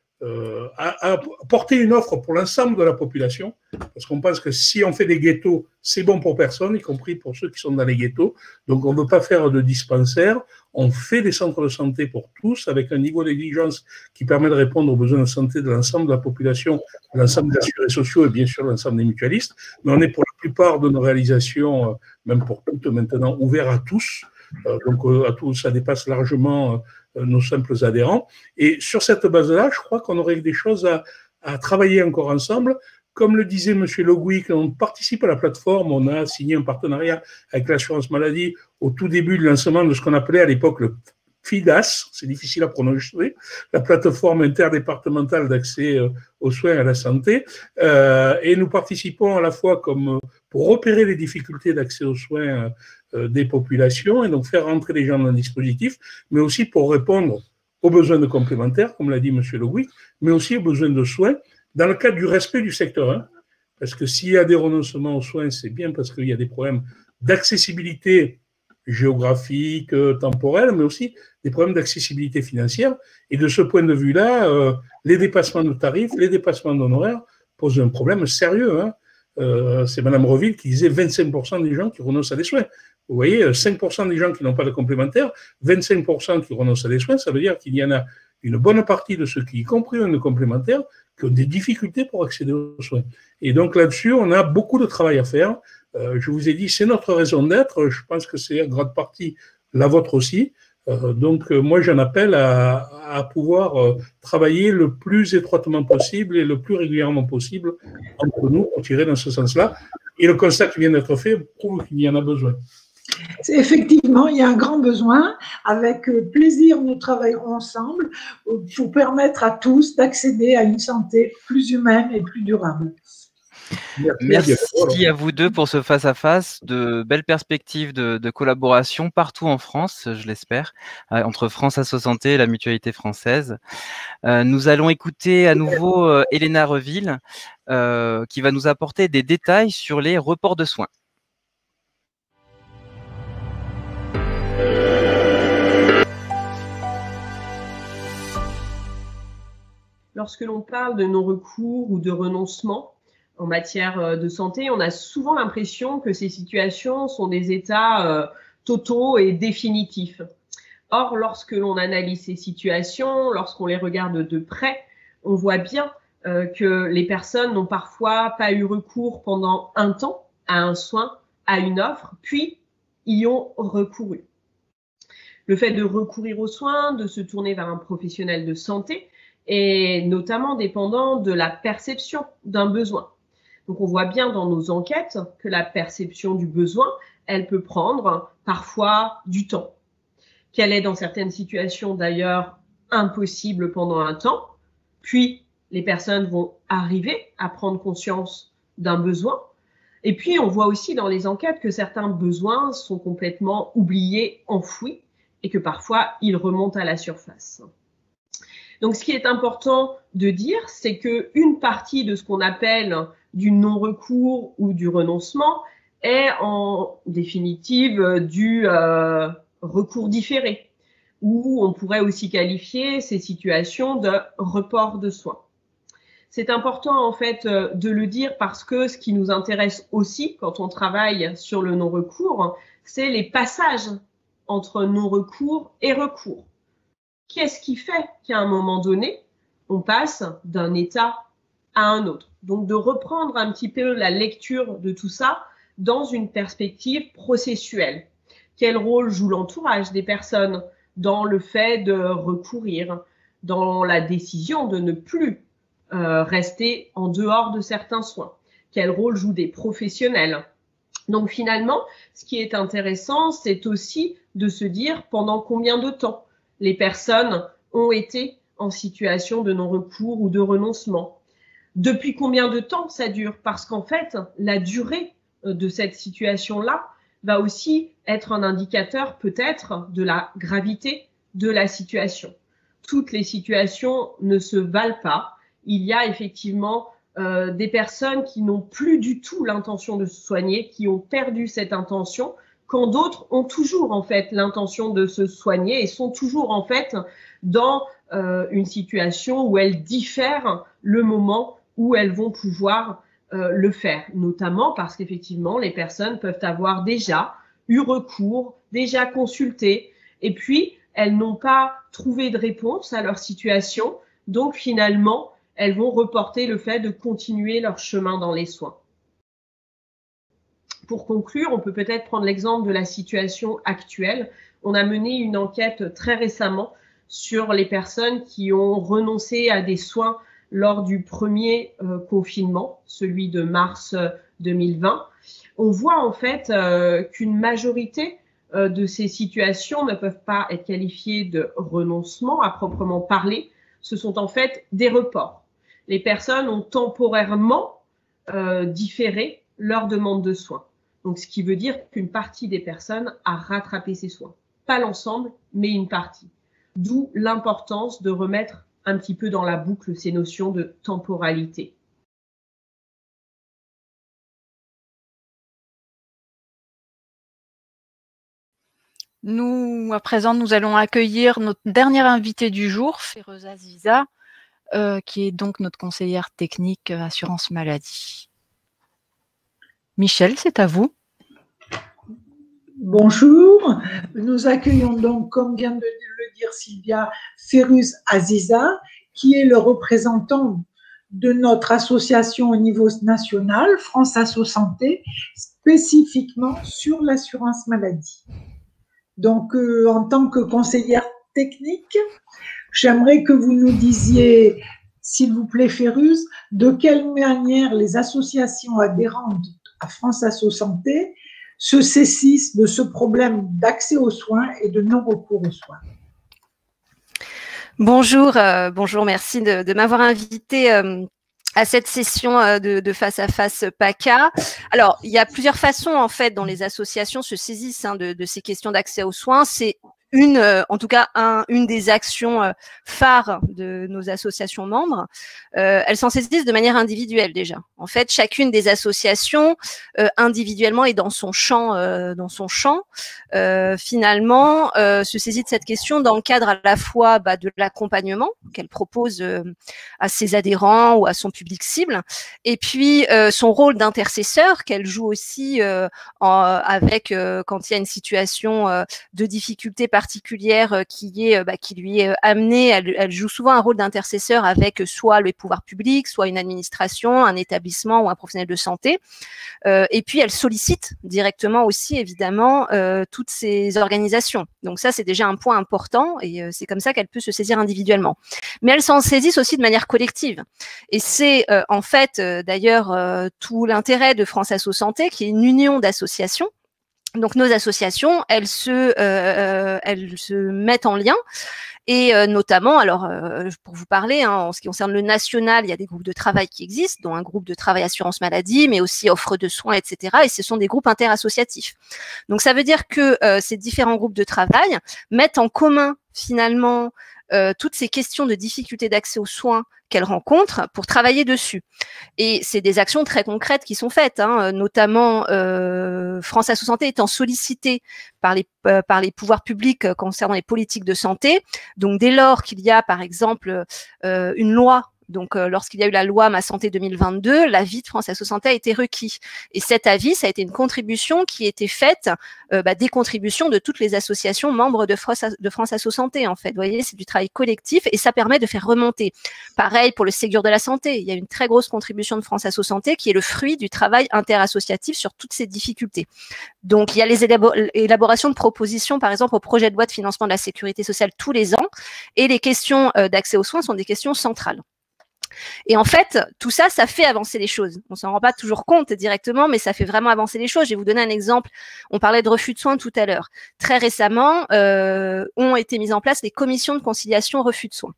à porter une offre pour l'ensemble de la population, parce qu'on pense que si on fait des ghettos, c'est bon pour personne, y compris pour ceux qui sont dans les ghettos. Donc on ne veut pas faire de dispensaires, on fait des centres de santé pour tous, avec un niveau d'exigence qui permet de répondre aux besoins de santé de l'ensemble de la population, de l'ensemble des assurés sociaux et bien sûr de l'ensemble des mutualistes. Mais on est pour la plupart de nos réalisations, même pour toutes maintenant, ouverts à tous. Donc à tous, ça dépasse largement nos simples adhérents. Et sur cette base-là, je crois qu'on aurait des choses à travailler encore ensemble. Comme le disait M. Le Gouy, on participe à la plateforme, on a signé un partenariat avec l'assurance maladie au tout début du lancement de ce qu'on appelait à l'époque le FIDAS, c'est difficile à prononcer, la plateforme interdépartementale d'accès aux soins et à la santé. Et nous participons à la fois comme pour repérer les difficultés d'accès aux soins des populations et donc faire rentrer les gens dans le dispositif, mais aussi pour répondre aux besoins de complémentaires, comme l'a dit M. Le Gouy, mais aussi aux besoins de soins dans le cadre du respect du secteur 1. Parce que s'il y a des renoncements aux soins, c'est bien parce qu'il y a des problèmes d'accessibilité géographique, temporelle, mais aussi des problèmes d'accessibilité financière. Et de ce point de vue-là, les dépassements de tarifs, les dépassements d'honoraires posent un problème sérieux. Hein. C'est Mme Reville qui disait 25% des gens qui renoncent à des soins. Vous voyez, 5% des gens qui n'ont pas de complémentaire, 25% qui renoncent à des soins, ça veut dire qu'il y en a une bonne partie de ceux qui, y compris un complémentaire, qui ont des difficultés pour accéder aux soins. Et donc là-dessus, on a beaucoup de travail à faire. Je vous ai dit, c'est notre raison d'être. Je pense que c'est en grande partie la vôtre aussi. Donc moi, j'en appelle à pouvoir travailler le plus étroitement possible et le plus régulièrement possible entre nous pour tirer dans ce sens-là. Et le constat qui vient d'être fait prouve qu'il y en a besoin. Effectivement, il y a un grand besoin. Avec plaisir, nous travaillerons ensemble pour permettre à tous d'accéder à une santé plus humaine et plus durable. Merci à vous deux pour ce face-à-face, de belles perspectives de collaboration partout en France, je l'espère, entre France Asso Santé et la Mutualité française. Nous allons écouter à nouveau Elena Reville, qui va nous apporter des détails sur les reports de soins. Lorsque l'on parle de non-recours ou de renoncement en matière de santé, on a souvent l'impression que ces situations sont des états totaux et définitifs. Or, lorsque l'on analyse ces situations, lorsqu'on les regarde de près, on voit bien que les personnes n'ont parfois pas eu recours pendant un temps à un soin, à une offre, puis y ont recouru. Le fait de recourir aux soins, de se tourner vers un professionnel de santé, est notamment dépendant de la perception d'un besoin. Donc on voit bien dans nos enquêtes que la perception du besoin, elle peut prendre parfois du temps, qu'elle est dans certaines situations d'ailleurs impossible pendant un temps, puis les personnes vont arriver à prendre conscience d'un besoin. Et puis, on voit aussi dans les enquêtes que certains besoins sont complètement oubliés, enfouis, et que parfois, ils remontent à la surface. Donc, ce qui est important de dire, c'est qu'une partie de ce qu'on appelle du non-recours ou du renoncement est en définitive du recours différé, ou on pourrait aussi qualifier ces situations de report de soins. C'est important en fait de le dire parce que ce qui nous intéresse aussi quand on travaille sur le non-recours, c'est les passages entre non-recours et recours. Qu'est-ce qui fait qu'à un moment donné, on passe d'un état à un autre? Donc de reprendre un petit peu la lecture de tout ça dans une perspective processuelle. Quel rôle joue l'entourage des personnes dans le fait de recourir, dans la décision de ne plus rester en dehors de certains soins? Quel rôle jouent des professionnels? Donc finalement, ce qui est intéressant, c'est aussi de se dire pendant combien de temps les personnes ont été en situation de non-recours ou de renoncement. Depuis combien de temps ça dure? Parce qu'en fait, la durée de cette situation-là va aussi être un indicateur peut-être de la gravité de la situation. Toutes les situations ne se valent pas. Il y a effectivement des personnes qui n'ont plus du tout l'intention de se soigner, qui ont perdu cette intention, quand d'autres ont toujours en fait l'intention de se soigner et sont toujours en fait dans une situation où elles diffèrent le moment où elles vont pouvoir le faire, notamment parce qu'effectivement les personnes peuvent avoir déjà eu recours, déjà consulté, et puis elles n'ont pas trouvé de réponse à leur situation, donc finalement elles vont reporter le fait de continuer leur chemin dans les soins. Pour conclure, on peut peut-être prendre l'exemple de la situation actuelle. On a mené une enquête très récemment sur les personnes qui ont renoncé à des soins lors du premier confinement, celui de mars 2020. On voit en fait qu'une majorité de ces situations ne peuvent pas être qualifiées de renoncement à proprement parler. Ce sont en fait des reports. Les personnes ont temporairement différé leur demande de soins. Donc, ce qui veut dire qu'une partie des personnes a rattrapé ses soins. Pas l'ensemble, mais une partie. D'où l'importance de remettre un petit peu dans la boucle ces notions de temporalité. Nous, à présent, nous allons accueillir notre dernière invitée du jour, Féreuse Aziza, qui est donc notre conseillère technique assurance maladie. Michel, c'est à vous. Bonjour, nous accueillons donc, comme vient de le dire Sylvia, Féreuse Aziza, qui est le représentant de notre association au niveau national, France Asso Santé, spécifiquement sur l'assurance maladie. Donc, en tant que conseillère technique, j'aimerais que vous nous disiez, s'il vous plaît, Féreuse, de quelle manière les associations adhérentes à France Asso Santé se saisissent de ce problème d'accès aux soins et de non-recours aux soins. Bonjour, bonjour, merci de m'avoir invité à cette session de face à face PACA. Alors, il y a plusieurs façons en fait dont les associations se saisissent de ces questions d'accès aux soins. C'est en tout cas, une des actions phares de nos associations membres. Elles s'en saisissent de manière individuelle déjà. En fait, chacune des associations individuellement et dans son champ, finalement, se saisit de cette question dans le cadre à la fois de l'accompagnement qu'elle propose à ses adhérents ou à son public cible, et puis son rôle d'intercesseur qu'elle joue aussi avec quand il y a une situation de difficulté particulière qui lui est amenée. Elle joue souvent un rôle d'intercesseur avec soit les pouvoirs publics, soit une administration, un établissement ou un professionnel de santé. Et puis elle sollicite directement aussi évidemment toutes ces organisations. Donc ça, c'est déjà un point important et c'est comme ça qu'elle peut se saisir individuellement. Mais elles s'en saisissent aussi de manière collective. Et c'est en fait d'ailleurs tout l'intérêt de France Asso Santé, qui est une union d'associations Donc nos associations, elles se mettent en lien. Et notamment, alors pour vous parler, en ce qui concerne le national, il y a des groupes de travail qui existent, dont un groupe de travail assurance maladie, mais aussi offre de soins, etc. Et ce sont des groupes interassociatifs. Donc ça veut dire que ces différents groupes de travail mettent en commun finalement toutes ces questions de difficulté d'accès aux soins qu'elles rencontrent pour travailler dessus. Et c'est des actions très concrètes qui sont faites, notamment France Asso Santé étant sollicitée par les pouvoirs publics concernant les politiques de santé. Donc dès lors qu'il y a par exemple une loi, donc lorsqu'il y a eu la loi Ma Santé 2022, l'avis de France Asso Santé a été requis. Et cet avis, ça a été une contribution qui a été faite, des contributions de toutes les associations membres de France Asso Santé, en fait. Vous voyez, c'est du travail collectif et ça permet de faire remonter. Pareil pour le Ségur de la santé. Il y a une très grosse contribution de France Asso Santé qui est le fruit du travail interassociatif sur toutes ces difficultés. Donc, il y a les élaborations de propositions, par exemple, au projet de loi de financement de la sécurité sociale tous les ans. Et les questions d'accès aux soins sont des questions centrales. Et en fait, tout ça, ça fait avancer les choses. On s'en rend pas toujours compte directement, mais ça fait vraiment avancer les choses. Je vais vous donner un exemple. On parlait de refus de soins tout à l'heure. Très récemment, ont été mises en place les commissions de conciliation refus de soins.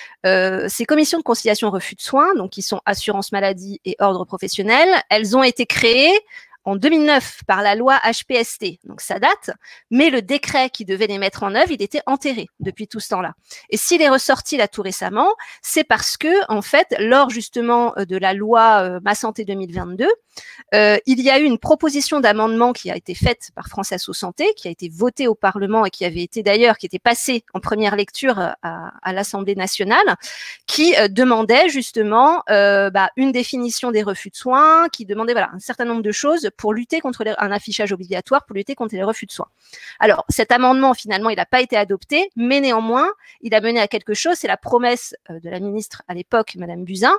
Ces commissions de conciliation refus de soins, donc qui sont assurance maladie et ordre professionnel, elles ont été créées en 2009 par la loi HPST, donc ça date, mais le décret qui devait les mettre en œuvre, il était enterré depuis tout ce temps-là. Et s'il est ressorti là tout récemment, c'est parce que, en fait, lors justement de la loi Ma Santé 2022, il y a eu une proposition d'amendement qui a été faite par France Asso Santé, qui a été votée au Parlement et qui avait été d'ailleurs, qui était passée en première lecture à l'Assemblée nationale, qui demandait justement une définition des refus de soins, qui demandait un certain nombre de choses pour lutter contre un affichage obligatoire, pour lutter contre les refus de soins. Alors, cet amendement, finalement, il n'a pas été adopté, mais néanmoins, il a mené à quelque chose, c'est la promesse de la ministre à l'époque, Madame Buzyn,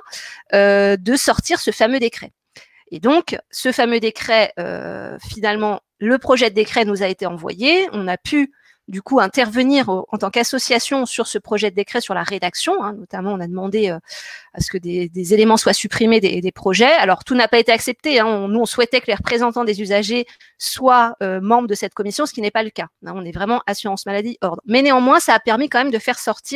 de sortir ce fameux décret. Et donc, ce fameux décret, finalement, le projet de décret nous a été envoyé, on a pu du coup intervenir en tant qu'association sur ce projet de décret, sur la rédaction, notamment on a demandé à ce que des éléments soient supprimés des projets. Alors tout n'a pas été accepté, nous on souhaitait que les représentants des usagers soient membres de cette commission, ce qui n'est pas le cas. On est vraiment assurance maladie ordre. Mais néanmoins, ça a permis quand même de faire sortir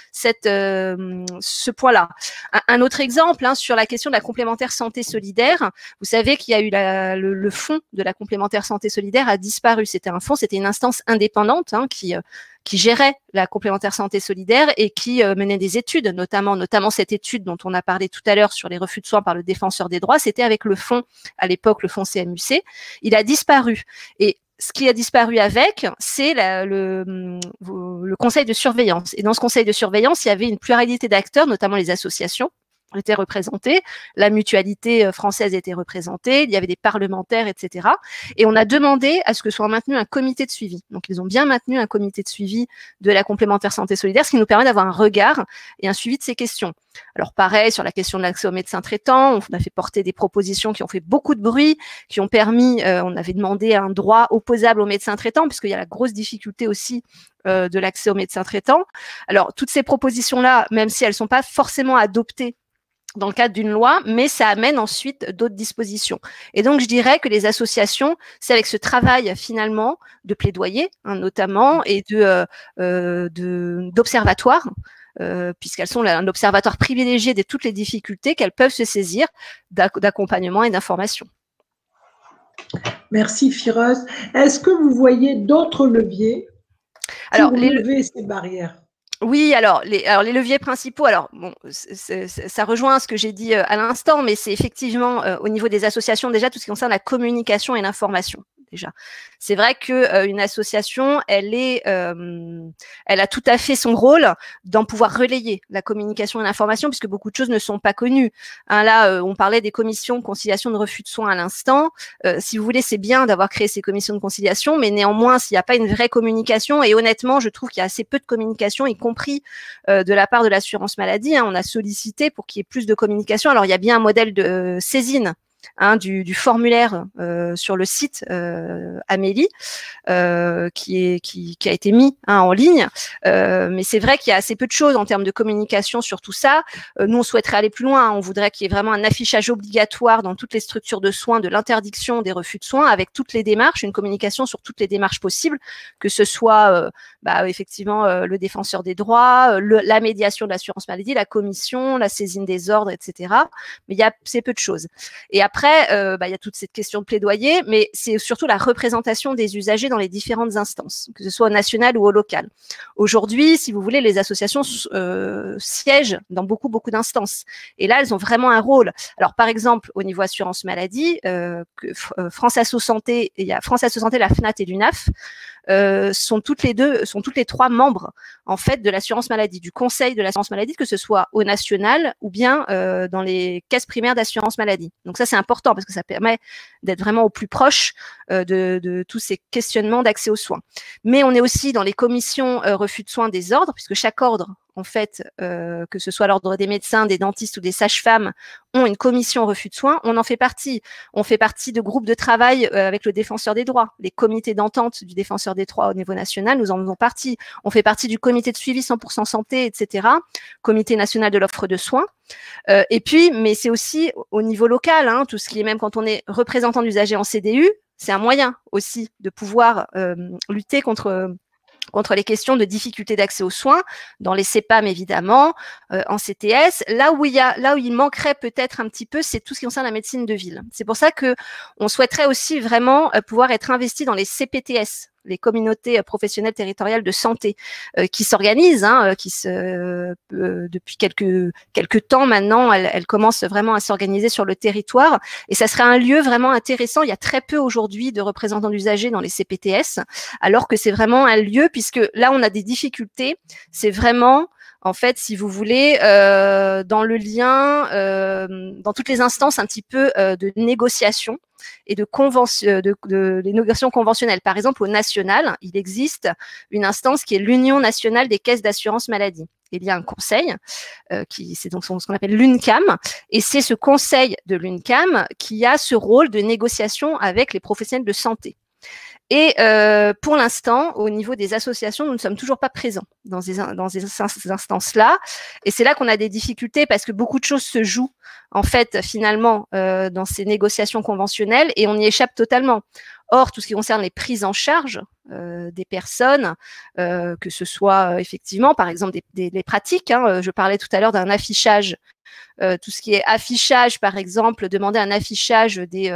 ce point-là. Un autre exemple sur la question de la complémentaire santé solidaire, vous savez qu'il y a eu le fonds de la complémentaire santé solidaire a disparu. C'était un fonds, c'était une instance indépendante qui gérait la complémentaire santé solidaire et qui menait des études, notamment cette étude dont on a parlé tout à l'heure sur les refus de soins par le défenseur des droits, c'était avec le fonds, à l'époque le fonds CMUC, il a disparu. Et ce qui a disparu avec, c'est le conseil de surveillance. Et dans ce conseil de surveillance, il y avait une pluralité d'acteurs, notamment les associations étaient représentées, la mutualité française était représentée, il y avait des parlementaires, etc. Et on a demandé à ce que soit maintenu un comité de suivi. Donc, ils ont bien maintenu un comité de suivi de la complémentaire santé solidaire, ce qui nous permet d'avoir un regard et un suivi de ces questions. Alors, pareil, sur la question de l'accès aux médecins traitants, on a fait porter des propositions qui ont fait beaucoup de bruit, qui ont permis, on avait demandé un droit opposable aux médecins traitants, puisqu'il y a la grosse difficulté aussi de l'accès aux médecins traitants. Alors, toutes ces propositions-là, même si elles ne sont pas forcément adoptées dans le cadre d'une loi, mais ça amène ensuite d'autres dispositions. Et donc, je dirais que les associations, c'est avec ce travail finalement de plaidoyer, notamment, et d'observatoire, puisqu'elles sont un observatoire privilégié de toutes les difficultés qu'elles peuvent se saisir d'accompagnement et d'information. Merci Firoz. Est-ce que vous voyez d'autres leviers pour lever ces barrières ? Oui, alors les leviers principaux, ça rejoint ce que j'ai dit à l'instant, mais c'est effectivement au niveau des associations déjà tout ce qui concerne la communication et l'information. Déjà, c'est vrai que une association, elle a tout à fait son rôle d'en pouvoir relayer la communication et l'information, puisque beaucoup de choses ne sont pas connues. Là, on parlait des commissions de conciliation de refus de soins à l'instant. Si vous voulez, c'est bien d'avoir créé ces commissions de conciliation, mais néanmoins, s'il n'y a pas une vraie communication, et honnêtement, je trouve qu'il y a assez peu de communication, y compris de la part de l'assurance maladie. On a sollicité pour qu'il y ait plus de communication. Alors, il y a bien un modèle de saisine du formulaire sur le site Amélie, qui a été mis en ligne. Mais c'est vrai qu'il y a assez peu de choses en termes de communication sur tout ça. Nous, on souhaiterait aller plus loin. On voudrait qu'il y ait vraiment un affichage obligatoire dans toutes les structures de soins de l'interdiction des refus de soins, avec toutes les démarches, une communication sur toutes les démarches possibles, que ce soit effectivement le défenseur des droits, la médiation de l'assurance maladie, la commission, la saisine des ordres, etc. Mais il y a assez peu de choses. Et après, il y a toute cette question de plaidoyer, mais c'est surtout la représentation des usagers dans les différentes instances, que ce soit au national ou au local. Aujourd'hui, si vous voulez, les associations siègent dans beaucoup d'instances. Et là, elles ont vraiment un rôle. Alors, par exemple, au niveau assurance maladie, France Asso Santé, il y a France Asso Santé, la FNAT et l'UNAF, sont toutes les trois membres en fait de l'assurance maladie, du conseil de l'assurance maladie, que ce soit au national ou bien dans les caisses primaires d'assurance maladie. Donc ça, c'est important parce que ça permet d'être vraiment au plus proche de tous ces questionnements d'accès aux soins. Mais on est aussi dans les commissions refus de soins des ordres, puisque chaque ordre, en fait, que ce soit l'ordre des médecins, des dentistes ou des sages-femmes, ont une commission refus de soins. On en fait partie. On fait partie de groupes de travail avec le défenseur des droits. Les comités d'entente du défenseur des droits au niveau national, nous en faisons partie. On fait partie du comité de suivi 100% santé, etc. Comité national de l'offre de soins. Et puis, mais c'est aussi au niveau local, tout ce qui est, même quand on est représentant d'usagers en CDU, c'est un moyen aussi de pouvoir lutter contre les questions de difficulté d'accès aux soins, dans les CEPAM évidemment, en CTS. Là où il manquerait peut-être un petit peu, c'est tout ce qui concerne la médecine de ville. C'est pour ça que on souhaiterait aussi vraiment pouvoir être investi dans les CPTS, les communautés professionnelles territoriales de santé, qui s'organisent, depuis quelques temps maintenant, elles commencent vraiment à s'organiser sur le territoire, et ça serait un lieu vraiment intéressant. Il y a très peu aujourd'hui de représentants d'usagers dans les CPTS, alors que c'est vraiment un lieu, puisque là on a des difficultés, c'est vraiment, en fait, si vous voulez, dans le lien, dans toutes les instances un petit peu de négociation et de négociations conventionnelles. Par exemple, au national, il existe une instance qui est l'Union nationale des caisses d'assurance maladie. Il y a un conseil, c'est donc ce qu'on appelle l'UNCAM, et c'est ce conseil de l'UNCAM qui a ce rôle de négociation avec les professionnels de santé. Et pour l'instant, au niveau des associations, nous ne sommes toujours pas présents dans ces instances-là. Et c'est là qu'on a des difficultés, parce que beaucoup de choses se jouent, en fait, finalement, dans ces négociations conventionnelles, et on y échappe totalement. Or, tout ce qui concerne les prises en charge des personnes, que ce soit effectivement, par exemple, des pratiques, je parlais tout à l'heure d'un affichage. Tout ce qui est affichage, par exemple, demander un affichage des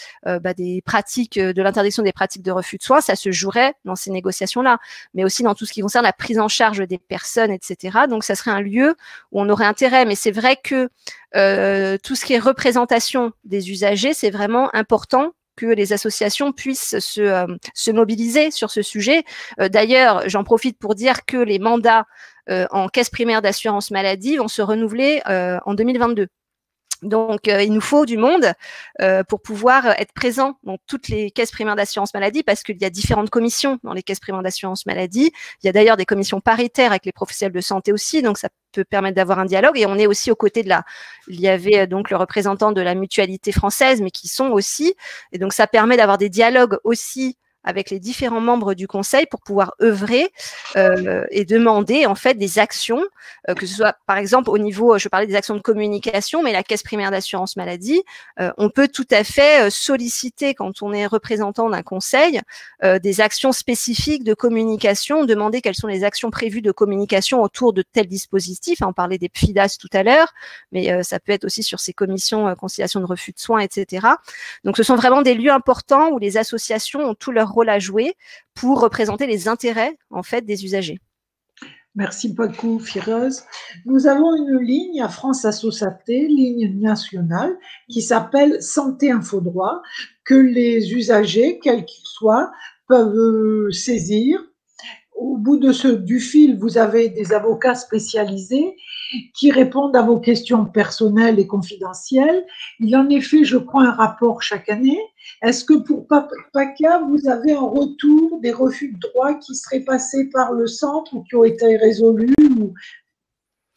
pratiques, de l'interdiction des pratiques de refus de soins, ça se jouerait dans ces négociations-là, mais aussi dans tout ce qui concerne la prise en charge des personnes, etc. Donc, ça serait un lieu où on aurait intérêt. Mais c'est vrai que tout ce qui est représentation des usagers, c'est vraiment important que les associations puissent se mobiliser sur ce sujet. D'ailleurs, j'en profite pour dire que les mandats en caisse primaire d'assurance maladie vont se renouveler en 2022. Donc, il nous faut du monde pour pouvoir être présent dans toutes les caisses primaires d'assurance maladie, parce qu'il y a différentes commissions dans les caisses primaires d'assurance maladie. Il y a d'ailleurs des commissions paritaires avec les professionnels de santé aussi, donc ça peut permettre d'avoir un dialogue. Et on est aussi aux côtés il y avait donc le représentant de la mutualité française, mais qui sont aussi, et donc ça permet d'avoir des dialogues aussi avec les différents membres du conseil pour pouvoir œuvrer et demander en fait des actions, que ce soit par exemple au niveau, je parlais des actions de communication, mais la caisse primaire d'assurance maladie, on peut tout à fait solliciter, quand on est représentant d'un conseil, des actions spécifiques de communication, demander quelles sont les actions prévues de communication autour de tels dispositifs. On parlait des PFIDAS tout à l'heure, mais ça peut être aussi sur ces commissions conciliation de refus de soins, etc. Donc ce sont vraiment des lieux importants où les associations ont tout leur rôle à jouer pour représenter les intérêts en fait des usagers. Merci beaucoup, Fireuse. Nous avons une ligne à France Asso Santé, ligne nationale, qui s'appelle Santé Info Droit, que les usagers, quels qu'ils soient, peuvent saisir. Au bout du fil, vous avez des avocats spécialisés qui répondent à vos questions personnelles et confidentielles. Il y en est fait, je crois, un rapport chaque année. Est-ce que pour PACA, vous avez un retour des refus de droit qui seraient passés par le centre ou qui ont été résolus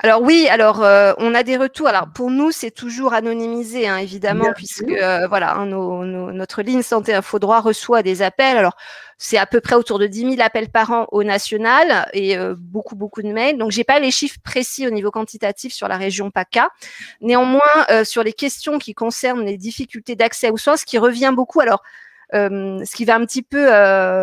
Alors oui, on a des retours. Alors pour nous, c'est toujours anonymisé, hein, évidemment, puisque voilà, hein, notre ligne santé info droit reçoit des appels. Alors c'est à peu près autour de 10 000 appels par an au national et beaucoup de mails. Donc j'ai pas les chiffres précis au niveau quantitatif sur la région PACA. Néanmoins, sur les questions qui concernent les difficultés d'accès aux soins, ce qui revient beaucoup. Alors ce qui va un petit peu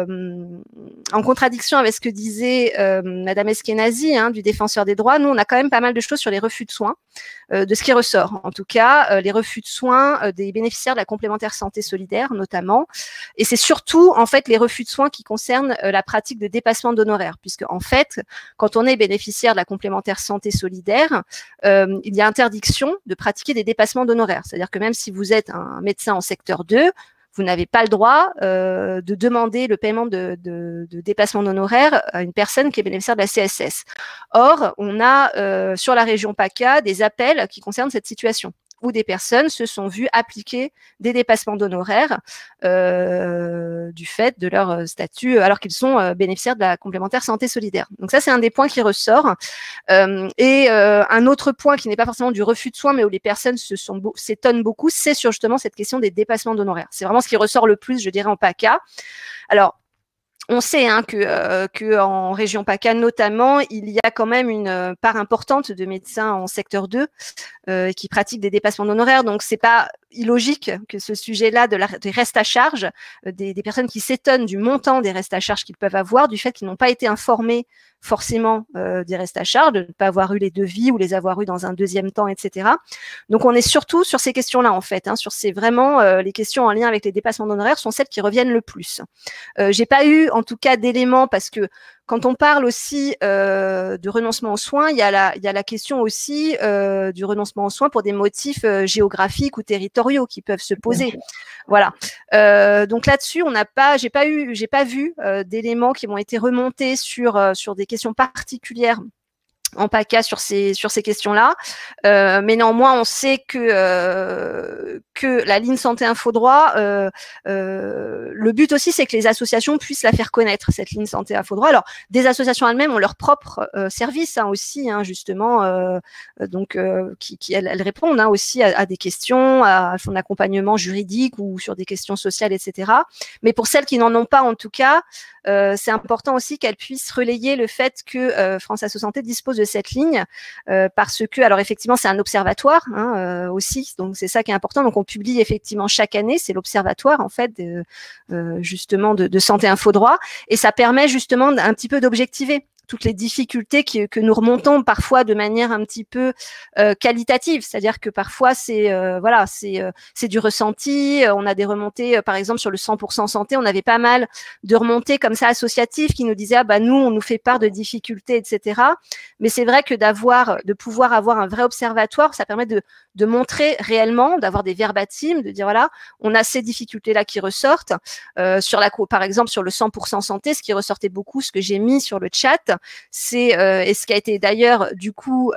en contradiction avec ce que disait Madame Eskenazi, hein, du défenseur des droits. Nous, on a quand même pas mal de choses sur les refus de soins, de ce qui ressort. En tout cas, les refus de soins des bénéficiaires de la complémentaire santé solidaire, notamment. Et c'est surtout, en fait, les refus de soins qui concernent la pratique de dépassement d'honoraires, puisque, en fait, quand on est bénéficiaire de la complémentaire santé solidaire, il y a interdiction de pratiquer des dépassements d'honoraires. C'est-à-dire que même si vous êtes un médecin en secteur 2, vous n'avez pas le droit de demander le paiement de dépassement d'honoraires à une personne qui est bénéficiaire de la CSS. Or, on a sur la région PACA des appels qui concernent cette situation, où des personnes se sont vues appliquer des dépassements d'honoraires du fait de leur statut, alors qu'ils sont bénéficiaires de la complémentaire santé solidaire. Donc ça, c'est un des points qui ressort. Un autre point qui n'est pas forcément du refus de soins, mais où les personnes s'étonnent beaucoup, c'est sur justement cette question des dépassements d'honoraires. C'est vraiment ce qui ressort le plus, je dirais, en PACA. Alors, on sait hein, que en région PACA notamment, il y a quand même une part importante de médecins en secteur 2 qui pratiquent des dépassements d'honoraires. Donc, c'est pas illogique que ce sujet-là des restes à charge, des personnes qui s'étonnent du montant des restes à charge qu'ils peuvent avoir, du fait qu'ils n'ont pas été informés forcément des restes à charge, de ne pas avoir eu les devis ou les avoir eu dans un deuxième temps, etc. Donc, on est surtout sur ces questions-là, en fait. Hein, sur ces vraiment les questions en lien avec les dépassements d'honoraires sont celles qui reviennent le plus. J'ai pas eu, en tout cas, d'éléments parce que quand on parle aussi de renoncement aux soins, il y a la question aussi du renoncement aux soins pour des motifs géographiques ou territoriaux qui peuvent se poser. Voilà. Donc là-dessus, j'ai pas vu d'éléments qui ont été remontés sur des questions particulières en PACA sur ces questions-là, mais néanmoins on sait que la ligne santé info droit, le but aussi c'est que les associations puissent la faire connaître, cette ligne santé info droit. Alors des associations elles-mêmes ont leur propre service hein, aussi hein, justement, donc qui elles répondent hein, aussi à des questions, à son accompagnement juridique ou sur des questions sociales, etc. Mais pour celles qui n'en ont pas en tout cas, c'est important aussi qu'elles puissent relayer le fait que France Asso Santé dispose de cette ligne parce que, alors effectivement, c'est un observatoire hein, aussi, donc c'est ça qui est important. Donc on publie effectivement chaque année, c'est l'observatoire en fait justement de santé info droit, et ça permet justement un petit peu d'objectiver toutes les difficultés que nous remontons parfois de manière un petit peu qualitative, c'est-à-dire que parfois c'est du ressenti. On a des remontées, par exemple sur le 100% santé, on avait pas mal de remontées comme ça associatives qui nous disaient ah bah nous on nous fait part de difficultés, etc. Mais c'est vrai que de pouvoir avoir un vrai observatoire, ça permet de montrer réellement, d'avoir des verbatim, de dire voilà on a ces difficultés là qui ressortent par exemple sur le 100% santé, ce qui ressortait beaucoup, ce que j'ai mis sur le chat. C'est et ce qui a été d'ailleurs du coup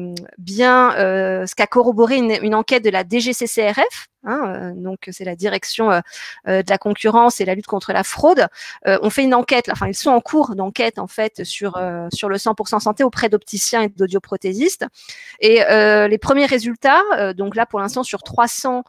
ce qu'a corroboré une enquête de la DGCCRF, hein, donc c'est la direction de la concurrence et la lutte contre la fraude. On fait une enquête, enfin ils sont en cours d'enquête en fait sur le 100% santé auprès d'opticiens et d'audioprothésistes. Et les premiers résultats, donc là pour l'instant sur 300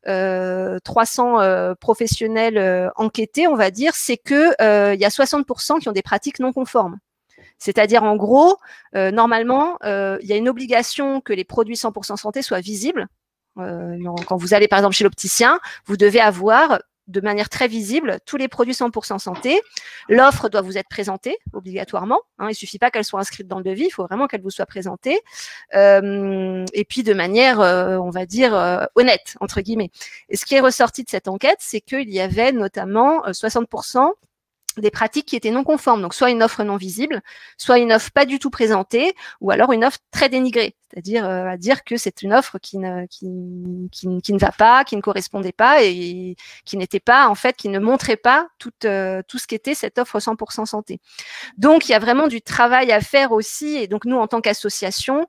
professionnels enquêtés, on va dire, c'est que il y a 60% qui ont des pratiques non conformes. C'est-à-dire, en gros, normalement, il y a une obligation que les produits 100% santé soient visibles. Quand vous allez, par exemple, chez l'opticien, vous devez avoir de manière très visible tous les produits 100% santé. L'offre doit vous être présentée obligatoirement. Hein, il ne suffit pas qu'elle soit inscrite dans le devis, il faut vraiment qu'elle vous soit présentée. Et puis de manière, on va dire, honnête, entre guillemets. Et ce qui est ressorti de cette enquête, c'est qu'il y avait notamment 60% des pratiques qui étaient non conformes, donc soit une offre non visible, soit une offre pas du tout présentée, ou alors une offre très dénigrée, c'est-à-dire à dire que c'est une offre qui ne va pas, qui ne correspondait pas et qui n'était pas, en fait, qui ne montrait pas tout ce qu'était cette offre 100% santé. Donc il y a vraiment du travail à faire aussi, et donc nous en tant qu'association,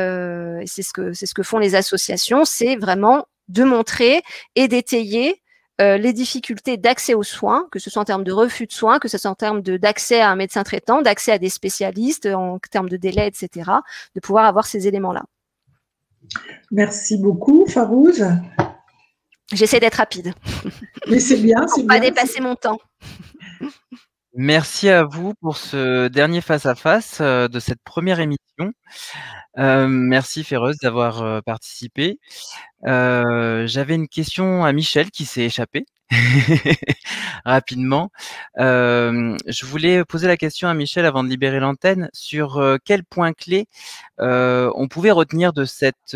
c'est ce que font les associations, c'est vraiment de montrer et d'étayer les difficultés d'accès aux soins, que ce soit en termes de refus de soins, que ce soit en termes d'accès à un médecin traitant, d'accès à des spécialistes, en termes de délai, etc., de pouvoir avoir ces éléments-là. Merci beaucoup, Farouz. J'essaie d'être rapide. Mais c'est bien, c'est Pour bien. pas dépasser mon temps. Merci à vous pour ce dernier face-à-face de cette première émission. Merci Féreuse d'avoir participé. J'avais une question à Michel qui s'est échappé rapidement. Je voulais poser la question à Michel avant de libérer l'antenne sur quel point clé on pouvait retenir de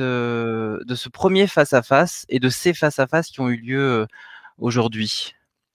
ce premier face-à-face et de ces face-à-face qui ont eu lieu aujourd'hui.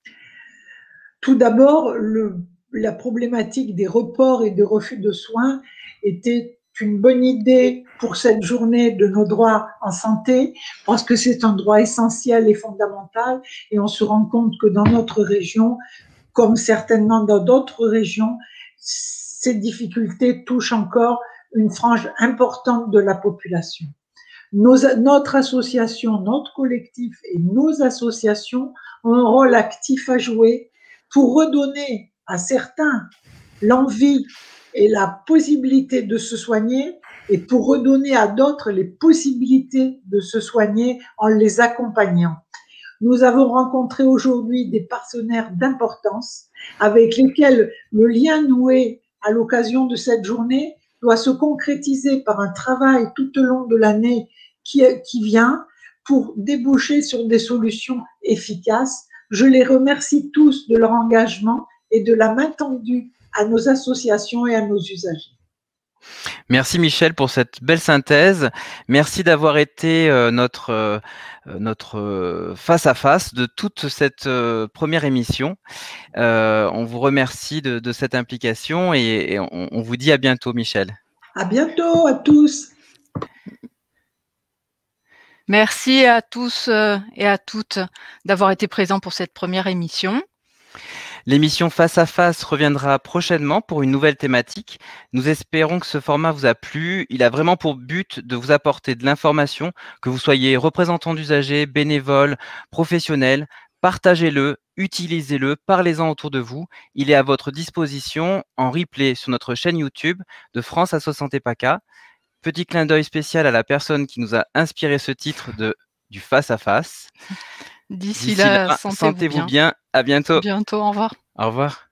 Tout d'abord, la problématique des reports et de refus de soins était une bonne idée pour cette journée de nos droits en santé, parce que c'est un droit essentiel et fondamental, et on se rend compte que dans notre région, comme certainement dans d'autres régions, ces difficultés touchent encore une frange importante de la population. Notre association, notre collectif et nos associations ont un rôle actif à jouer pour redonner à certains l'envie et la possibilité de se soigner et pour redonner à d'autres les possibilités de se soigner en les accompagnant. Nous avons rencontré aujourd'hui des partenaires d'importance avec lesquels le lien noué à l'occasion de cette journée doit se concrétiser par un travail tout au long de l'année qui vient pour déboucher sur des solutions efficaces. Je les remercie tous de leur engagement et de la main tendue à nos associations et à nos usagers. Merci Michel pour cette belle synthèse. Merci d'avoir été notre face-à-face de toute cette première émission. On vous remercie de cette implication et on vous dit à bientôt Michel. À bientôt à tous. Merci à tous et à toutes d'avoir été présents pour cette première émission. L'émission Face à Face reviendra prochainement pour une nouvelle thématique. Nous espérons que ce format vous a plu. Il a vraiment pour but de vous apporter de l'information, que vous soyez représentant d'usagers, bénévoles, professionnels. Partagez-le, utilisez-le, parlez-en autour de vous. Il est à votre disposition en replay sur notre chaîne YouTube de France à Santé PACA. Petit clin d'œil spécial à la personne qui nous a inspiré ce titre du Face à Face. D'ici là, sentez-vous bien. À bientôt. À bientôt, au revoir. Au revoir.